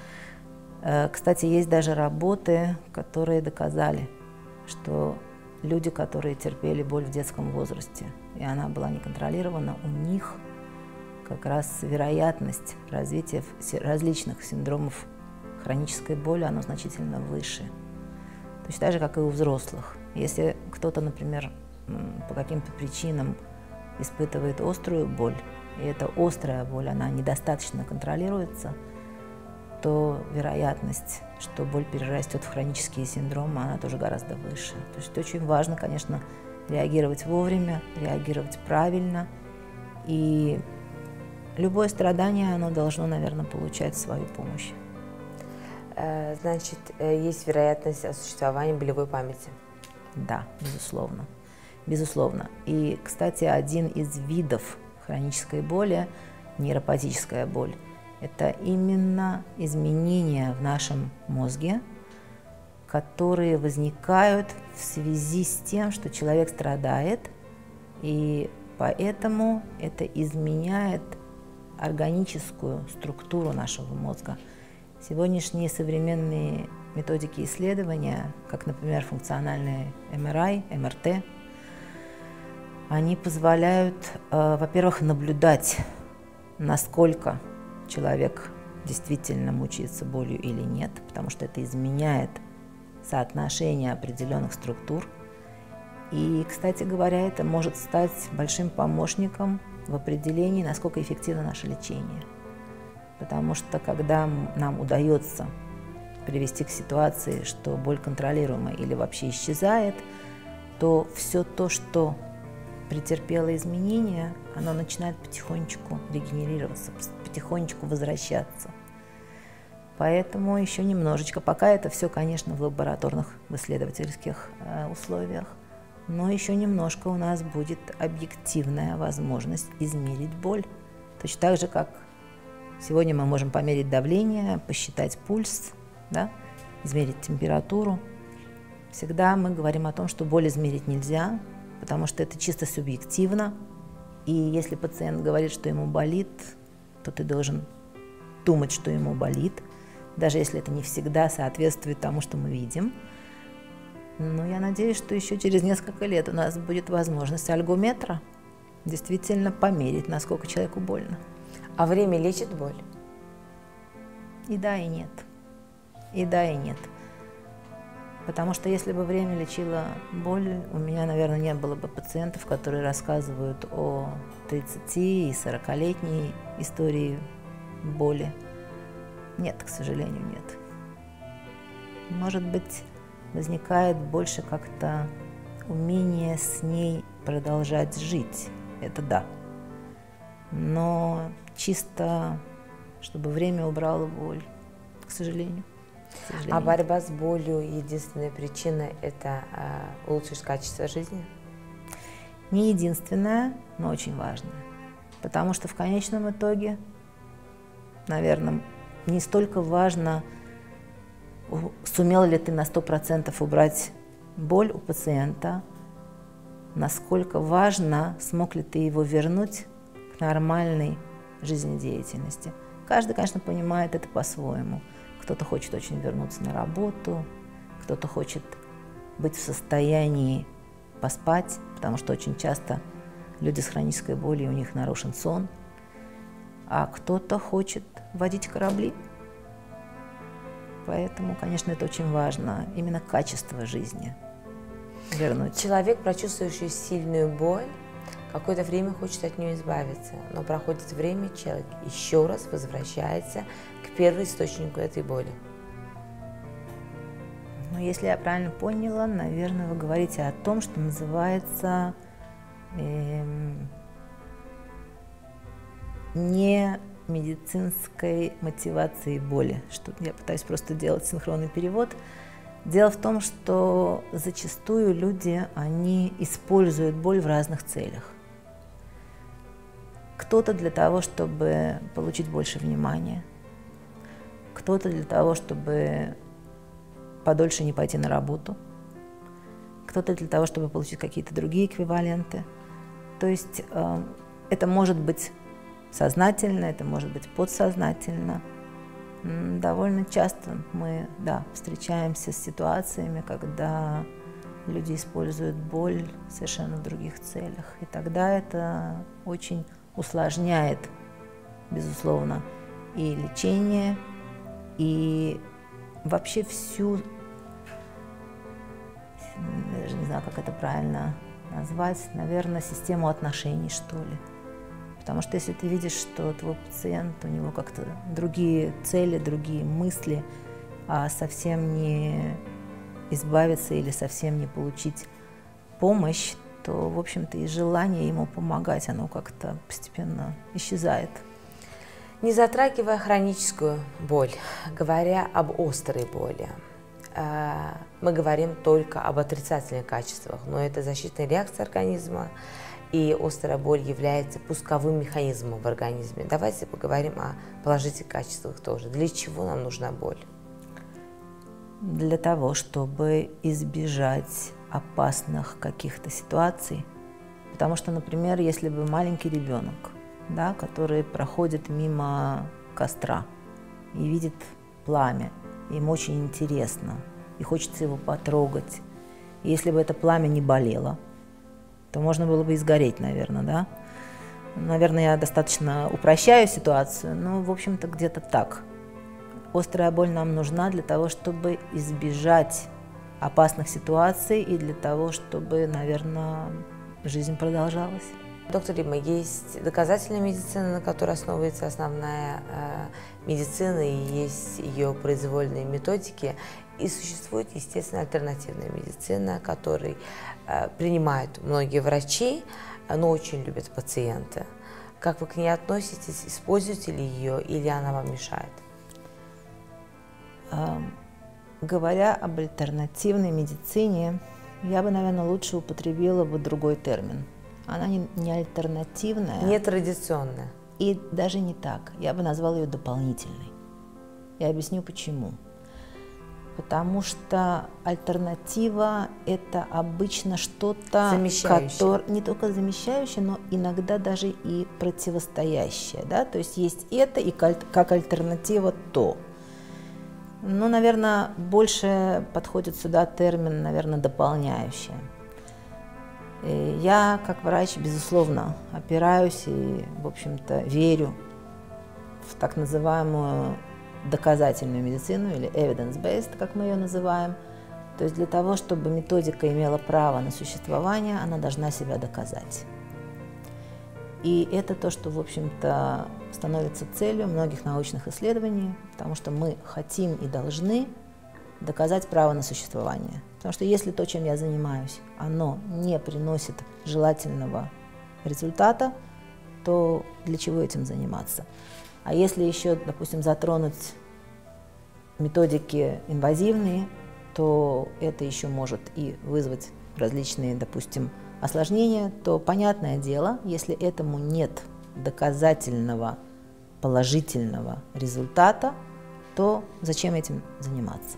Кстати, есть даже работы, которые доказали, что люди, которые терпели боль в детском возрасте, и она была не контролирована, у них как раз вероятность развития различных синдромов хронической боли, она значительно выше. Точно так же, как и у взрослых. Если кто-то, например, по каким-то причинам испытывает острую боль, и эта острая боль, она недостаточно контролируется, то вероятность, что боль перерастет в хронические синдромы, она тоже гораздо выше. То есть очень важно, конечно, реагировать вовремя, реагировать правильно. И любое страдание, оно должно, наверное, получать свою помощь. Значит, есть вероятность существования болевой памяти? Да, безусловно. Безусловно. И, кстати, один из видов хронической боли, нейропатическая боль, это именно изменения в нашем мозге, которые возникают в связи с тем, что человек страдает, и поэтому это изменяет органическую структуру нашего мозга. Сегодняшние современные методики исследования, как, например, функциональный эм эр ай, эм эр тэ, они позволяют, э, во-первых, наблюдать, насколько человек действительно мучается болью или нет, потому что это изменяет соотношение определенных структур. И, кстати говоря, это может стать большим помощником в определении, насколько эффективно наше лечение. Потому что когда нам удается привести к ситуации, что боль контролируема или вообще исчезает, то все то, что претерпело изменения, оно начинает потихонечку регенерироваться, потихонечку возвращаться. Поэтому еще немножечко, пока это все, конечно, в лабораторных, в исследовательских э, условиях, но еще немножко у нас будет объективная возможность измерить боль. Точно так же, как сегодня мы можем померить давление, посчитать пульс, да, измерить температуру. Всегда мы говорим о том, что боль измерить нельзя, потому что это чисто субъективно. И если пациент говорит, что ему болит, то ты должен думать, что ему болит, даже если это не всегда соответствует тому, что мы видим. Но я надеюсь, что еще через несколько лет у нас будет возможность альгометра действительно померить, насколько человеку больно. А время лечит боль? И да, и нет. И да, и нет. Потому что если бы время лечило боль, у меня, наверное, не было бы пациентов, которые рассказывают о тридцати- и сорокалетней истории боли. Нет, к сожалению, нет. Может быть, возникает больше как-то умение с ней продолжать жить. Это да. Но чисто, чтобы время убрало боль, к сожалению. К сожалению. А борьба с болью, единственная причина – это а, улучшить качество жизни? Не единственная, но очень важная. Потому что в конечном итоге, наверное, не столько важно, сумел ли ты на сто процентов убрать боль у пациента, насколько важно, смог ли ты его вернуть к нормальной жизнедеятельности. Каждый, конечно, понимает это по-своему. Кто-то хочет очень вернуться на работу, кто-то хочет быть в состоянии поспать, потому что очень часто люди с хронической болью, у них нарушен сон, а кто-то хочет водить корабли. Поэтому, конечно, это очень важно, именно качество жизни вернуть. Человек, прочувствовавший сильную боль, какое-то время хочет от нее избавиться, но проходит время, человек еще раз возвращается к первоисточнику этой боли. Ну, если я правильно поняла, наверное, вы говорите о том, что называется эм, не медицинской мотивацией боли. Что я пытаюсь просто делать синхронный перевод. Дело в том, что зачастую люди, они используют боль в разных целях. Кто-то для того, чтобы получить больше внимания, кто-то для того, чтобы подольше не пойти на работу, кто-то для того, чтобы получить какие-то другие эквиваленты. То есть э, это может быть сознательно, это может быть подсознательно. Довольно часто мы, да, встречаемся с ситуациями, когда люди используют боль в совершенно других целях. И тогда это очень усложняет, безусловно, и лечение, и вообще всю, я даже не знаю, как это правильно назвать, наверное, систему отношений, что ли. Потому что если ты видишь, что твой пациент, у него как-то другие цели, другие мысли, а совсем не избавиться или совсем не получить помощь, то, в общем-то, и желание ему помогать, оно как-то постепенно исчезает. Не затрагивая хроническую боль, говоря об острой боли, мы говорим только об отрицательных качествах, но это защитная реакция организма, и острая боль является пусковым механизмом в организме. Давайте поговорим о положительных качествах тоже. Для чего нам нужна боль? Для того, чтобы избежать опасных каких-то ситуаций. Потому что, например, если бы маленький ребенок, да, который проходит мимо костра и видит пламя, ему очень интересно, и хочется его потрогать. И если бы это пламя не болело, то можно было бы и сгореть, наверное, да? Наверное, я достаточно упрощаю ситуацию, но, в общем-то, где-то так. Острая боль нам нужна для того, чтобы избежать опасных ситуаций и для того, чтобы, наверное, жизнь продолжалась. Доктор Римма, есть доказательная медицина, на которой основывается основная э, медицина, и есть ее произвольные методики. И существует, естественно, альтернативная медицина, которую э, принимают многие врачи, но очень любят пациенты. Как вы к ней относитесь? Используете ли ее или она вам мешает? Э, говоря об альтернативной медицине, я бы, наверное, лучше употребила бы другой термин. Она не, не альтернативная. Не традиционная. И даже не так. Я бы назвала ее дополнительной. Я объясню почему. Потому что альтернатива – это обычно что-то, которое не только замещающее, но иногда даже и противостоящее. Да? То есть есть это, и как альтернатива то. Ну, наверное, больше подходит сюда термин, наверное, дополняющее. Я, как врач, безусловно, опираюсь и, в общем-то, верю в так называемую доказательную медицину, или evidence-based, как мы ее называем. То есть для того, чтобы методика имела право на существование, она должна себя доказать. И это то, что, в общем-то, становится целью многих научных исследований, потому что мы хотим и должны доказать право на существование. Потому что если то, чем я занимаюсь, оно не приносит желательного результата, то для чего этим заниматься? А если еще, допустим, затронуть методики инвазивные, то это еще может и вызвать различные, допустим, осложнения, то, понятное дело, если этому нет доказательного положительного результата, то зачем этим заниматься?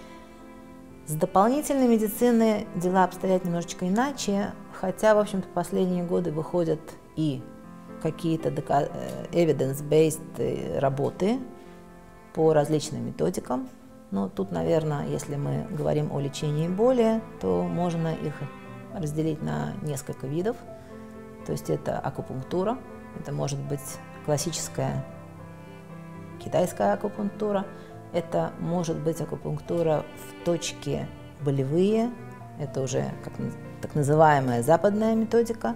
С дополнительной медициной дела обстоят немножечко иначе, хотя, в общем-то, последние годы выходят и какие-то evidence-based работы по различным методикам. Но тут, наверное, если мы говорим о лечении боли, то можно их разделить на несколько видов. То есть это акупунктура, это может быть классическая китайская акупунктура, это может быть акупунктура в точке болевые, это уже как, так называемая западная методика.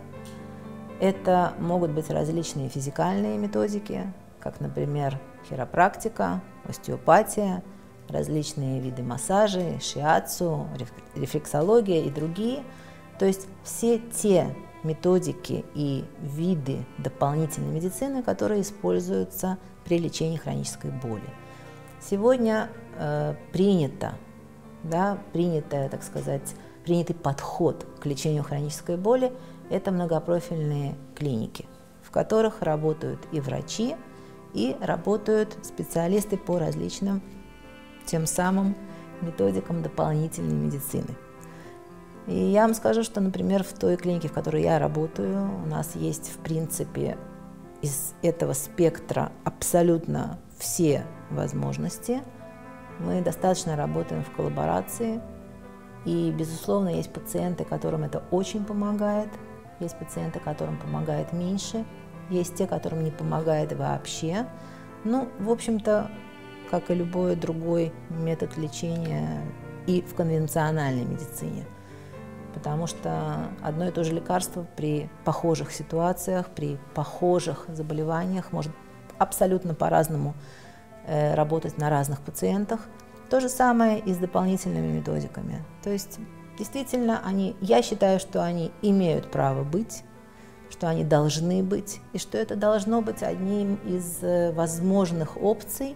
Это могут быть различные физикальные методики, как, например, хиропрактика, остеопатия, различные виды массажей, шиатсу, рефлексология и другие. То есть все те методики и виды дополнительной медицины, которые используются при лечении хронической боли. Сегодня э, принято, да, принято, так сказать, принятый подход к лечению хронической боли – это многопрофильные клиники, в которых работают и врачи, и работают специалисты по различным тем самым методикам дополнительной медицины. И я вам скажу, что, например, в той клинике, в которой я работаю, у нас есть, в принципе, из этого спектра абсолютно все возможности. Мы достаточно работаем в коллаборации, и, безусловно, есть пациенты, которым это очень помогает, есть пациенты, которым помогает меньше, есть те, которым не помогает вообще. Ну, в общем-то, как и любой другой метод лечения и в конвенциональной медицине. Потому что одно и то же лекарство при похожих ситуациях, при похожих заболеваниях может абсолютно по-разному э, работать на разных пациентах. То же самое и с дополнительными методиками. То есть, действительно, они, я считаю, что они имеют право быть, что они должны быть, и что это должно быть одним из э, возможных опций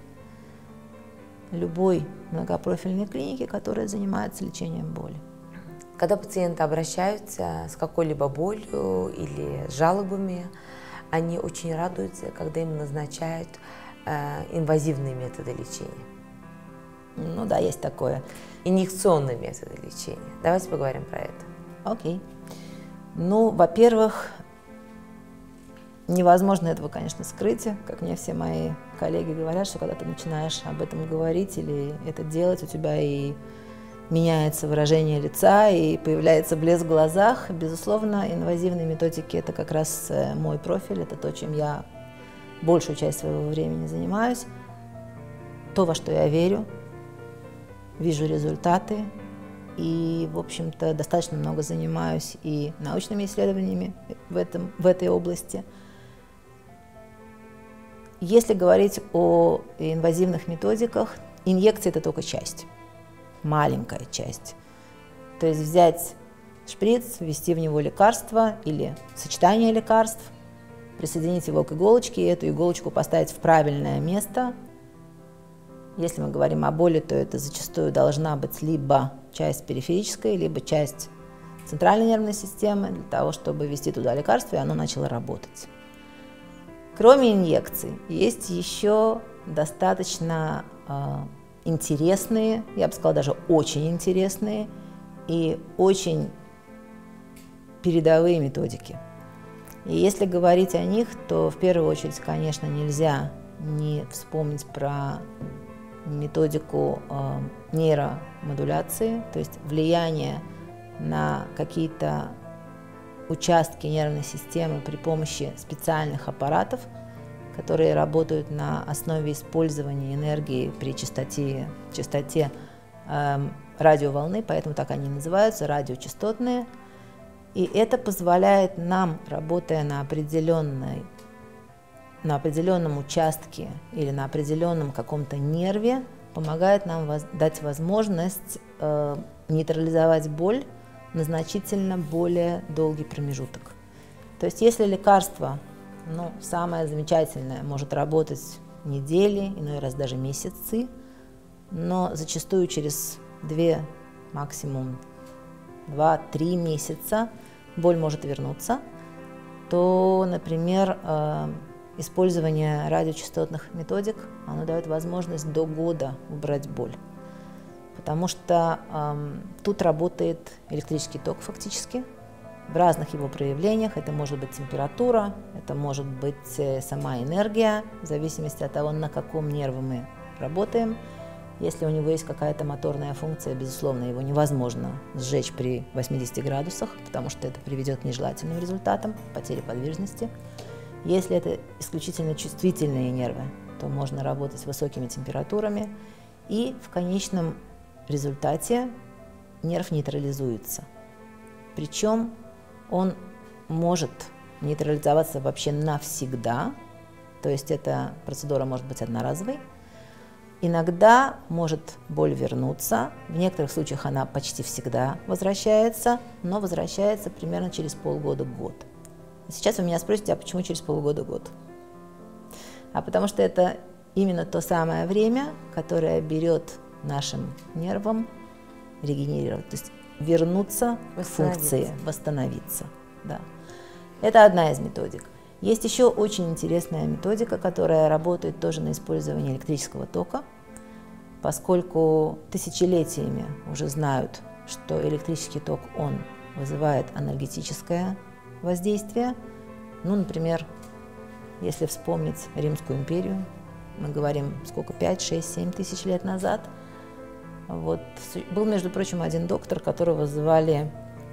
любой многопрофильной клиники, которая занимается лечением боли. Когда пациенты обращаются с какой-либо болью или с жалобами, они очень радуются, когда им назначают э, инвазивные методы лечения. Ну да, есть такое. Инъекционные методы лечения. Давайте поговорим про это. Окей. Ну, во-первых, невозможно этого, конечно, скрыть. Как мне все мои коллеги говорят, что когда ты начинаешь об этом говорить или это делать, у тебя и меняется выражение лица, и появляется блеск в глазах. Безусловно, инвазивные методики – это как раз мой профиль, это то, чем я большую часть своего времени занимаюсь, то, во что я верю, вижу результаты, и, в общем-то, достаточно много занимаюсь и научными исследованиями в, этом, в этой области. Если говорить о инвазивных методиках, инъекция – это только часть. Маленькая часть. То есть взять шприц, ввести в него лекарство или сочетание лекарств, присоединить его к иголочке и эту иголочку поставить в правильное место. Если мы говорим о боли, то это зачастую должна быть либо часть периферической, либо часть центральной нервной системы, для того, чтобы ввести туда лекарство, и оно начало работать. Кроме инъекций, есть еще достаточно э, интересные, я бы сказала, даже очень интересные и очень передовые методики. И если говорить о них, то в первую очередь, конечно, нельзя не вспомнить про методику э, нейромодуляции, то есть влияние на какие-то участки нервной системы при помощи специальных аппаратов, которые работают на основе использования энергии при частоте, частоте э, радиоволны, поэтому так они называются, радиочастотные. И это позволяет нам, работая на, определенной, на определенном участке или на определенном каком-то нерве, помогает нам воз, дать возможность э, нейтрализовать боль на значительно более долгий промежуток. То есть если лекарство, ну, самое замечательное, может работать недели, иной раз даже месяцы, но зачастую через две, максимум два-три месяца боль может вернуться, то, например, э, использование радиочастотных методик, оно дает возможность до года убрать боль. Потому что э, тут работает электрический ток фактически, в разных его проявлениях. Это может быть температура, это может быть сама энергия, в зависимости от того, на каком нерве мы работаем. Если у него есть какая-то моторная функция, безусловно, его невозможно сжечь при восьмидесяти градусах, потому что это приведет к нежелательным результатам, потере подвижности. Если это исключительно чувствительные нервы, то можно работать с высокими температурами, и в конечном результате нерв нейтрализуется. Причем он может нейтрализоваться вообще навсегда, то есть эта процедура может быть одноразовой. Иногда может боль вернуться, в некоторых случаях она почти всегда возвращается, но возвращается примерно через полгода-год. Сейчас вы меня спросите, а почему через полгода-год? А потому что это именно то самое время, которое берет нашим нервам регенерировать, то есть вернуться к функции, восстановиться. Да. Это одна из методик. Есть еще очень интересная методика, которая работает тоже на использовании электрического тока, поскольку тысячелетиями уже знают, что электрический ток, он вызывает анальгетическое воздействие. Ну, например, если вспомнить Римскую империю, мы говорим, сколько, пять, шесть, семь тысяч лет назад, вот, был, между прочим, один доктор, которого звали,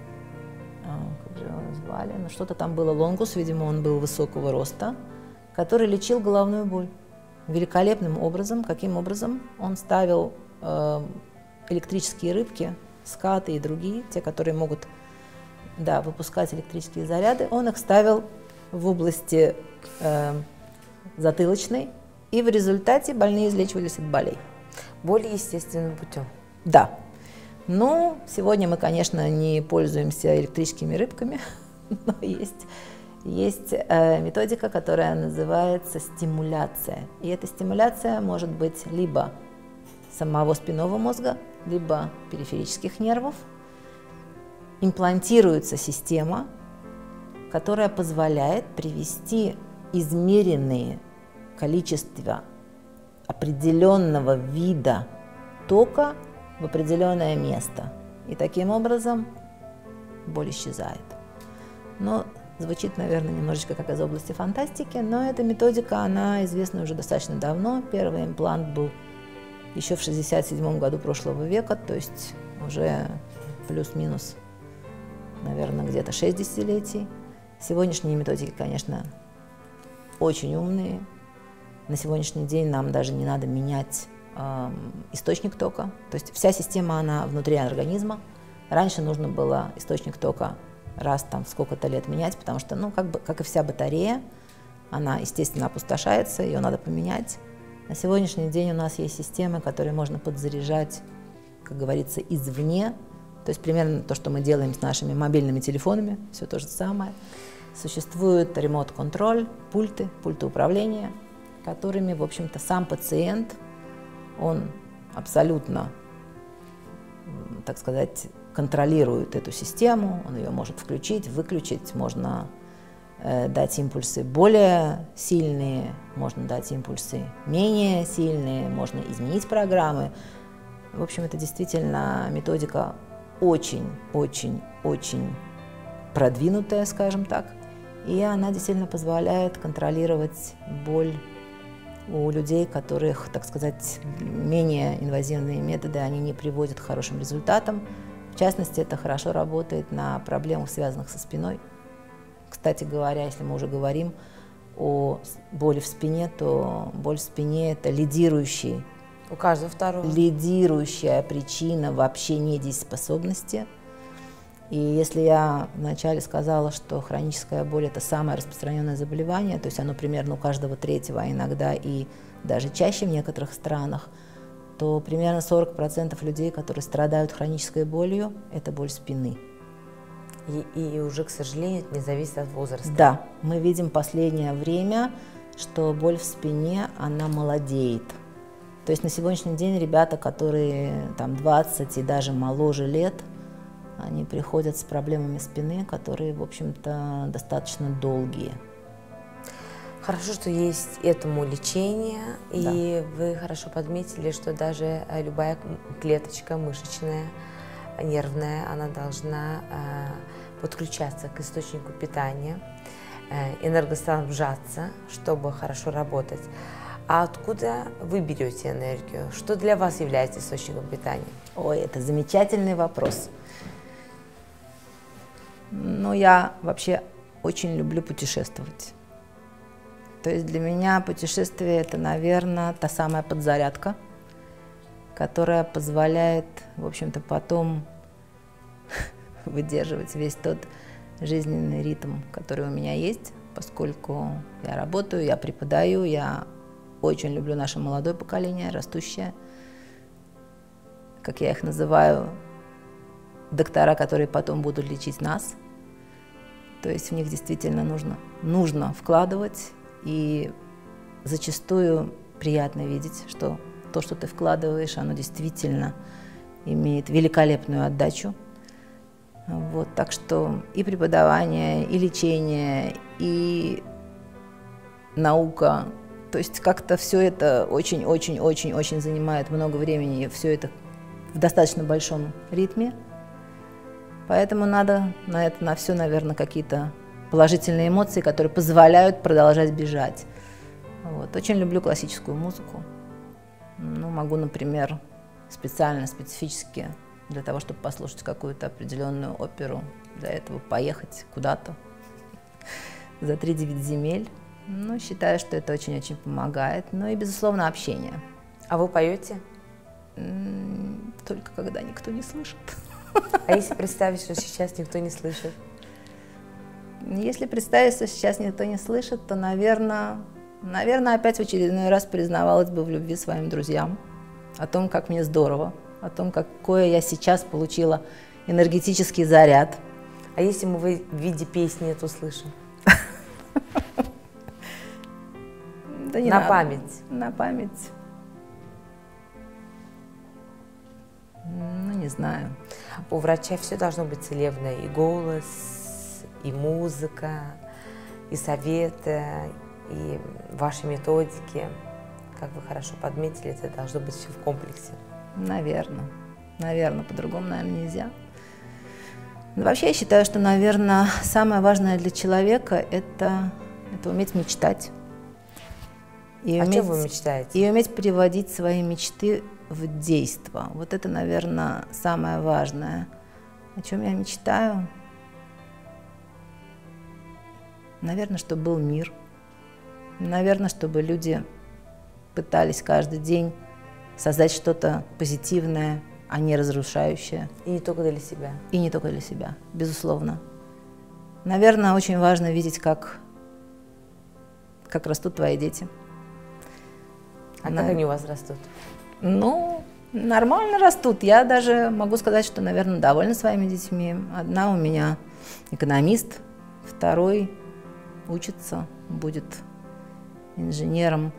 как же его звали, ну что-то там было, Лонгус, видимо, он был высокого роста, который лечил головную боль великолепным образом. Каким образом? Он ставил э, электрические рыбки, скаты и другие, те, которые могут, да, выпускать электрические заряды, он их ставил в области э, затылочной, и в результате больные излечивались от болей. Более естественным путем. Да. Ну, сегодня мы, конечно, не пользуемся электрическими рыбками, но есть, есть э, методика, которая называется стимуляция. И эта стимуляция может быть либо самого спинного мозга, либо периферических нервов. Имплантируется система, которая позволяет привести измеренные количество определенного вида тока в определенное место. И таким образом боль исчезает. Но звучит, наверное, немножечко как из области фантастики, но эта методика, она известна уже достаточно давно. Первый имплант был еще в шестьдесят седьмом году прошлого века, то есть уже плюс-минус, наверное, где-то шесть десятилетий. Сегодняшние методики, конечно, очень умные. На сегодняшний день нам даже не надо менять э, источник тока. То есть вся система, она внутри организма. Раньше нужно было источник тока раз там в сколько-то лет менять, потому что, ну, как бы, как и вся батарея, она, естественно, опустошается, ее надо поменять. На сегодняшний день у нас есть системы, которые можно подзаряжать, как говорится, извне. То есть примерно то, что мы делаем с нашими мобильными телефонами, все то же самое. Существует ремонт-контроль, пульты, пульты управления, которыми, в общем-то, сам пациент, он абсолютно, так сказать, контролирует эту систему, он ее может включить, выключить, можно э, дать импульсы более сильные, можно дать импульсы менее сильные, можно изменить программы. В общем, это действительно методика очень-очень-очень продвинутая, скажем так, и она действительно позволяет контролировать боль у людей, которых, так сказать, менее инвазивные методы, они не приводят к хорошим результатам. В частности, это хорошо работает на проблемах, связанных со спиной. Кстати говоря, если мы уже говорим о боли в спине, то боль в спине – это лидирующий, у каждого второго. лидирующая причина вообще недееспособности. И если я вначале сказала, что хроническая боль – это самое распространенное заболевание, то есть оно примерно у каждого третьего, а иногда и даже чаще в некоторых странах, то примерно сорок процентов людей, которые страдают хронической болью, это боль спины. И, и уже, к сожалению, это не зависит от возраста. Да, мы видим в последнее время, что боль в спине, она молодеет. То есть на сегодняшний день ребята, которые там двадцать и даже моложе лет, они приходят с проблемами спины, которые, в общем-то, достаточно долгие. Хорошо, что есть этому лечение, Да. и вы хорошо подметили, что даже любая клеточка мышечная, нервная, она должна э, подключаться к источнику питания, э, энергоснабжаться, чтобы хорошо работать. А откуда вы берете энергию? Что для вас является источником питания? Ой, это замечательный вопрос. Но я вообще очень люблю путешествовать. То есть для меня путешествие – это, наверное, та самая подзарядка, которая позволяет, в общем-то, потом выдерживать весь тот жизненный ритм, который у меня есть, поскольку я работаю, я преподаю, я очень люблю наше молодое поколение, растущее, как я их называю, доктора, которые потом будут лечить нас. То есть в них действительно нужно, нужно вкладывать, и зачастую приятно видеть, что то, что ты вкладываешь, оно действительно имеет великолепную отдачу. Вот, так что и преподавание, и лечение, и наука, то есть как-то все это очень-очень-очень-очень занимает много времени, и все это в достаточно большом ритме. Поэтому надо на это, на все, наверное, какие-то положительные эмоции, которые позволяют продолжать бежать. Вот. Очень люблю классическую музыку. Ну, могу, например, специально, специфически для того, чтобы послушать какую-то определенную оперу, для этого поехать куда-то за три девять земель. Ну, считаю, что это очень-очень помогает. Ну и, безусловно, общение. А вы поете? Только когда никто не слышит. А если представить, что сейчас никто не слышит? Если представить, что сейчас никто не слышит, то, наверное, наверное, опять в очередной раз признавалась бы в любви своим друзьям. О том, как мне здорово, о том, какое я сейчас получила энергетический заряд. А если мы в виде песни это услышим? Да не на надо. память. На память. Ну, не знаю. У врача все должно быть целебное. И голос, и музыка, и советы, и ваши методики. Как вы хорошо подметили, это должно быть все в комплексе. Наверное. Наверное, по-другому, наверное, нельзя. Но вообще я считаю, что, наверное, самое важное для человека – это, это уметь мечтать. И О уметь, чем вы мечтаете? И уметь переводить свои мечты в действо. Вот это, наверное, самое важное. О чем я мечтаю? Наверное, чтобы был мир. Наверное, чтобы люди пытались каждый день создать что-то позитивное, а не разрушающее. И не только для себя. И не только для себя, безусловно. Наверное, очень важно видеть, как, как растут твои дети. А На... как они у вас растут? Ну, нормально растут. Я даже могу сказать, что, наверное, довольна своими детьми. Одна у меня экономист, второй учится, будет инженером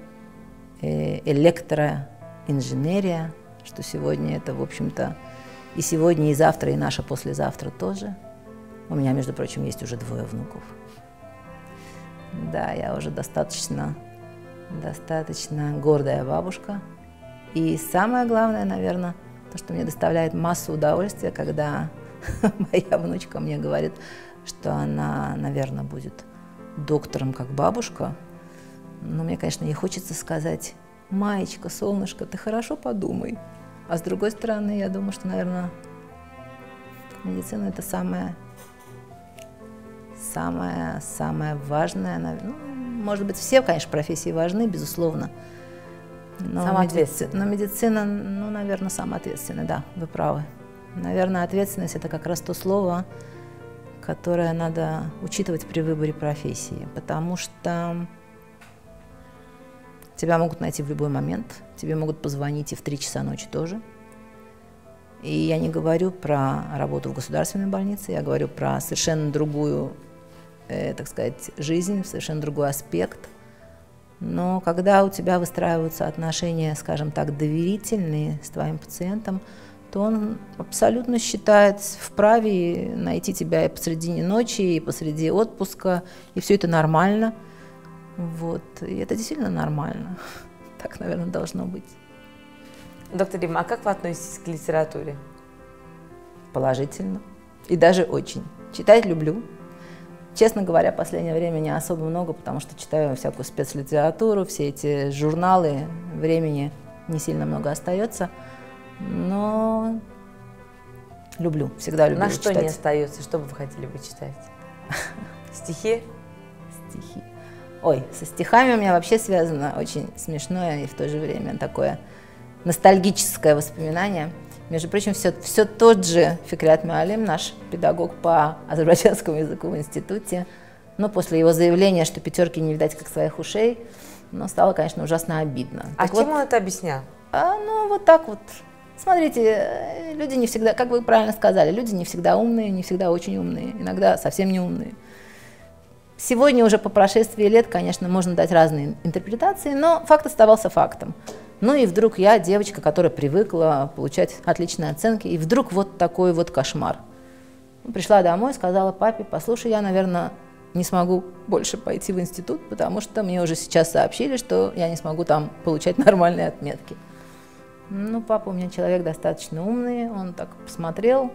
электроинженерия, что сегодня это, в общем-то, и сегодня, и завтра, и наше послезавтра тоже. У меня, между прочим, есть уже двое внуков. Да, я уже достаточно, достаточно гордая бабушка. И самое главное, наверное, то, что мне доставляет массу удовольствия, когда моя внучка мне говорит, что она, наверное, будет доктором, как бабушка. Но мне, конечно, ей хочется сказать: «Маечка, солнышко, ты хорошо подумай». А с другой стороны, я думаю, что, наверное, медицина – это самое, самое, самое важное. Ну, может быть, все, конечно, профессии важны, безусловно. Но Самоответственная. Медици... Но медицина, ну, наверное, самоответственная, да, вы правы. Наверное, ответственность – это как раз то слово, которое надо учитывать при выборе профессии, потому что тебя могут найти в любой момент, тебе могут позвонить и в три часа ночи тоже. И я не говорю про работу в государственной больнице, я говорю про совершенно другую, э, так сказать, жизнь, совершенно другой аспект. Но когда у тебя выстраиваются отношения, скажем так, доверительные с твоим пациентом, то он абсолютно считает вправе найти тебя и посредине ночи, и посреди отпуска, и все это нормально. Вот. И это действительно нормально. Так, наверное, должно быть. Доктор Римма, а как вы относитесь к литературе? Положительно. И даже очень. Читать люблю. Честно говоря, в последнее время не особо много, потому что читаю всякую спецлитературу, все эти журналы, времени не сильно много остается. Но люблю, всегда люблю На читать. что не остается, что бы вы хотели бы читать? Стихи? Стихи. Ой, со стихами у меня вообще связано очень смешное и в то же время такое ностальгическое воспоминание. Между прочим, все, все тот же Фикрят Муалим, наш педагог по азербайджанскому языку в институте, но после его заявления, что пятерки не видать как своих ушей, ну, стало, конечно, ужасно обидно. А так чем вот, он это объяснял? А, ну, вот так вот. Смотрите, люди не всегда, как вы правильно сказали, люди не всегда умные, не всегда очень умные, иногда совсем не умные. Сегодня уже по прошествии лет, конечно, можно дать разные интерпретации, но факт оставался фактом. Ну и вдруг я, девочка, которая привыкла получать отличные оценки, и вдруг вот такой вот кошмар. Пришла домой, сказала папе: послушай, я, наверное, не смогу больше пойти в институт, потому что мне уже сейчас сообщили, что я не смогу там получать нормальные отметки. Ну, папа у меня человек достаточно умный, он так посмотрел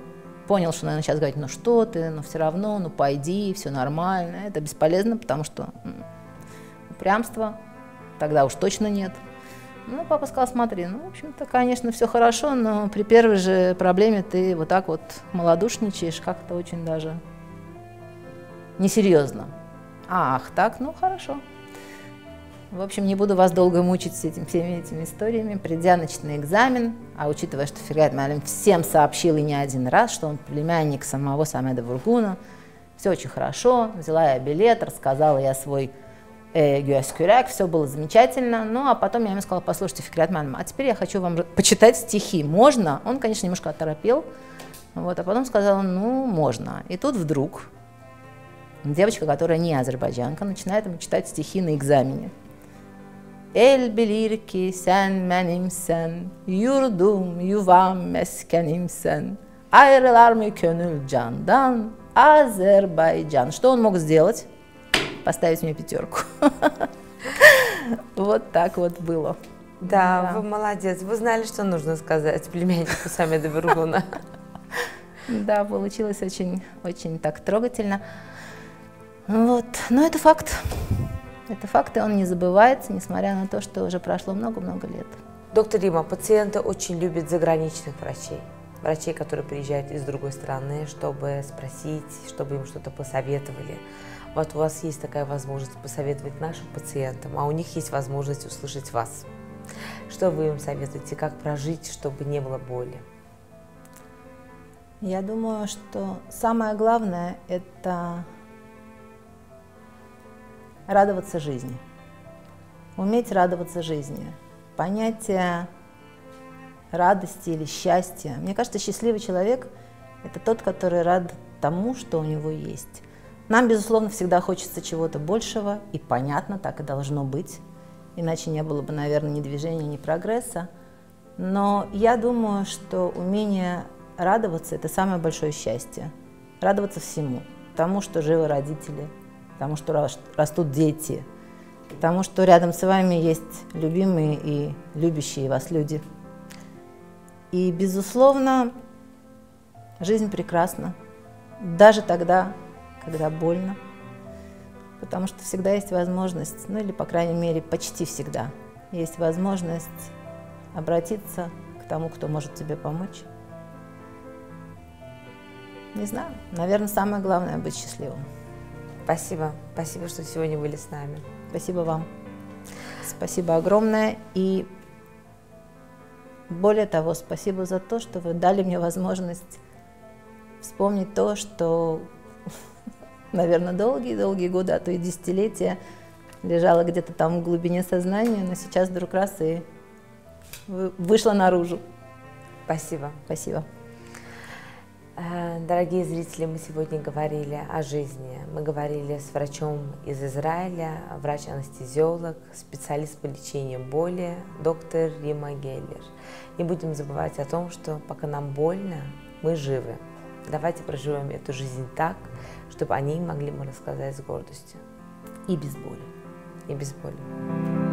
понял, что, наверное, сейчас говорить, ну что ты, ну все равно, ну пойди, все нормально. Это бесполезно, потому что м, упрямство тогда уж точно нет. Ну, папа сказал, смотри, ну, в общем-то, конечно, все хорошо, но при первой же проблеме ты вот так вот малодушничаешь, как-то очень даже несерьезно. Ах, так, ну, хорошо. В общем, не буду вас долго мучить с этим, всеми этими историями. Придя на начальный экзамен, а учитывая, что Фергат Муалим всем сообщил и не один раз, что он племянник самого Самеда Вургуна, все очень хорошо, взяла я билет, рассказала я свой э, гюаскюряк, все было замечательно. Ну, а потом я ему сказала, послушайте, Фергат Муалим, а теперь я хочу вам почитать стихи. Можно? Он, конечно, немножко оторопел, вот, а потом сказал, ну, можно. И тут вдруг девочка, которая не азербайджанка, начинает ему читать стихи на экзамене. El bilir ki sen benimsen, yurdum yuvam meskenimsen, ayrılar mı gönül candan, Азербайджан. Что он мог сделать? Поставить мне пятерку. Вот так вот было. Да, вы молодец. Вы знали, что нужно сказать племяннику Самеда Вургуна. Да, получилось очень, очень так трогательно. Вот, но это факт. Это факт, и он не забывается, несмотря на то, что уже прошло много-много лет. Доктор Рима, пациенты очень любят заграничных врачей. Врачей, которые приезжают из другой страны, чтобы спросить, чтобы им что-то посоветовали. Вот у вас есть такая возможность посоветовать нашим пациентам, а у них есть возможность услышать вас. Что вы им советуете, как прожить, чтобы не было боли? Я думаю, что самое главное – это радоваться жизни, уметь радоваться жизни, понятие радости или счастья. Мне кажется, счастливый человек – это тот, который рад тому, что у него есть. Нам, безусловно, всегда хочется чего-то большего, и понятно, так и должно быть, иначе не было бы, наверное, ни движения, ни прогресса. Но я думаю, что умение радоваться – это самое большое счастье. Радоваться всему, тому, что живы родители, тому, что растут дети, тому, что рядом с вами есть любимые и любящие вас люди. И, безусловно, жизнь прекрасна, даже тогда, когда больно, потому что всегда есть возможность, ну или, по крайней мере, почти всегда есть возможность обратиться к тому, кто может тебе помочь. Не знаю, наверное, самое главное – быть счастливым. Спасибо. Спасибо, что сегодня были с нами. Спасибо вам. Спасибо огромное. И более того, спасибо за то, что вы дали мне возможность вспомнить то, что, наверное, долгие-долгие годы, а то и десятилетия лежало где-то там в глубине сознания, но сейчас вдруг раз и вышло наружу. Спасибо. Спасибо. Дорогие зрители, мы сегодня говорили о жизни. Мы говорили с врачом из Израиля, врач-анестезиолог, специалист по лечению боли, доктор Рима Геллер. Не будем забывать о том, что пока нам больно, мы живы. Давайте проживем эту жизнь так, чтобы о ней могли мы рассказать с гордостью. И без боли. И без боли.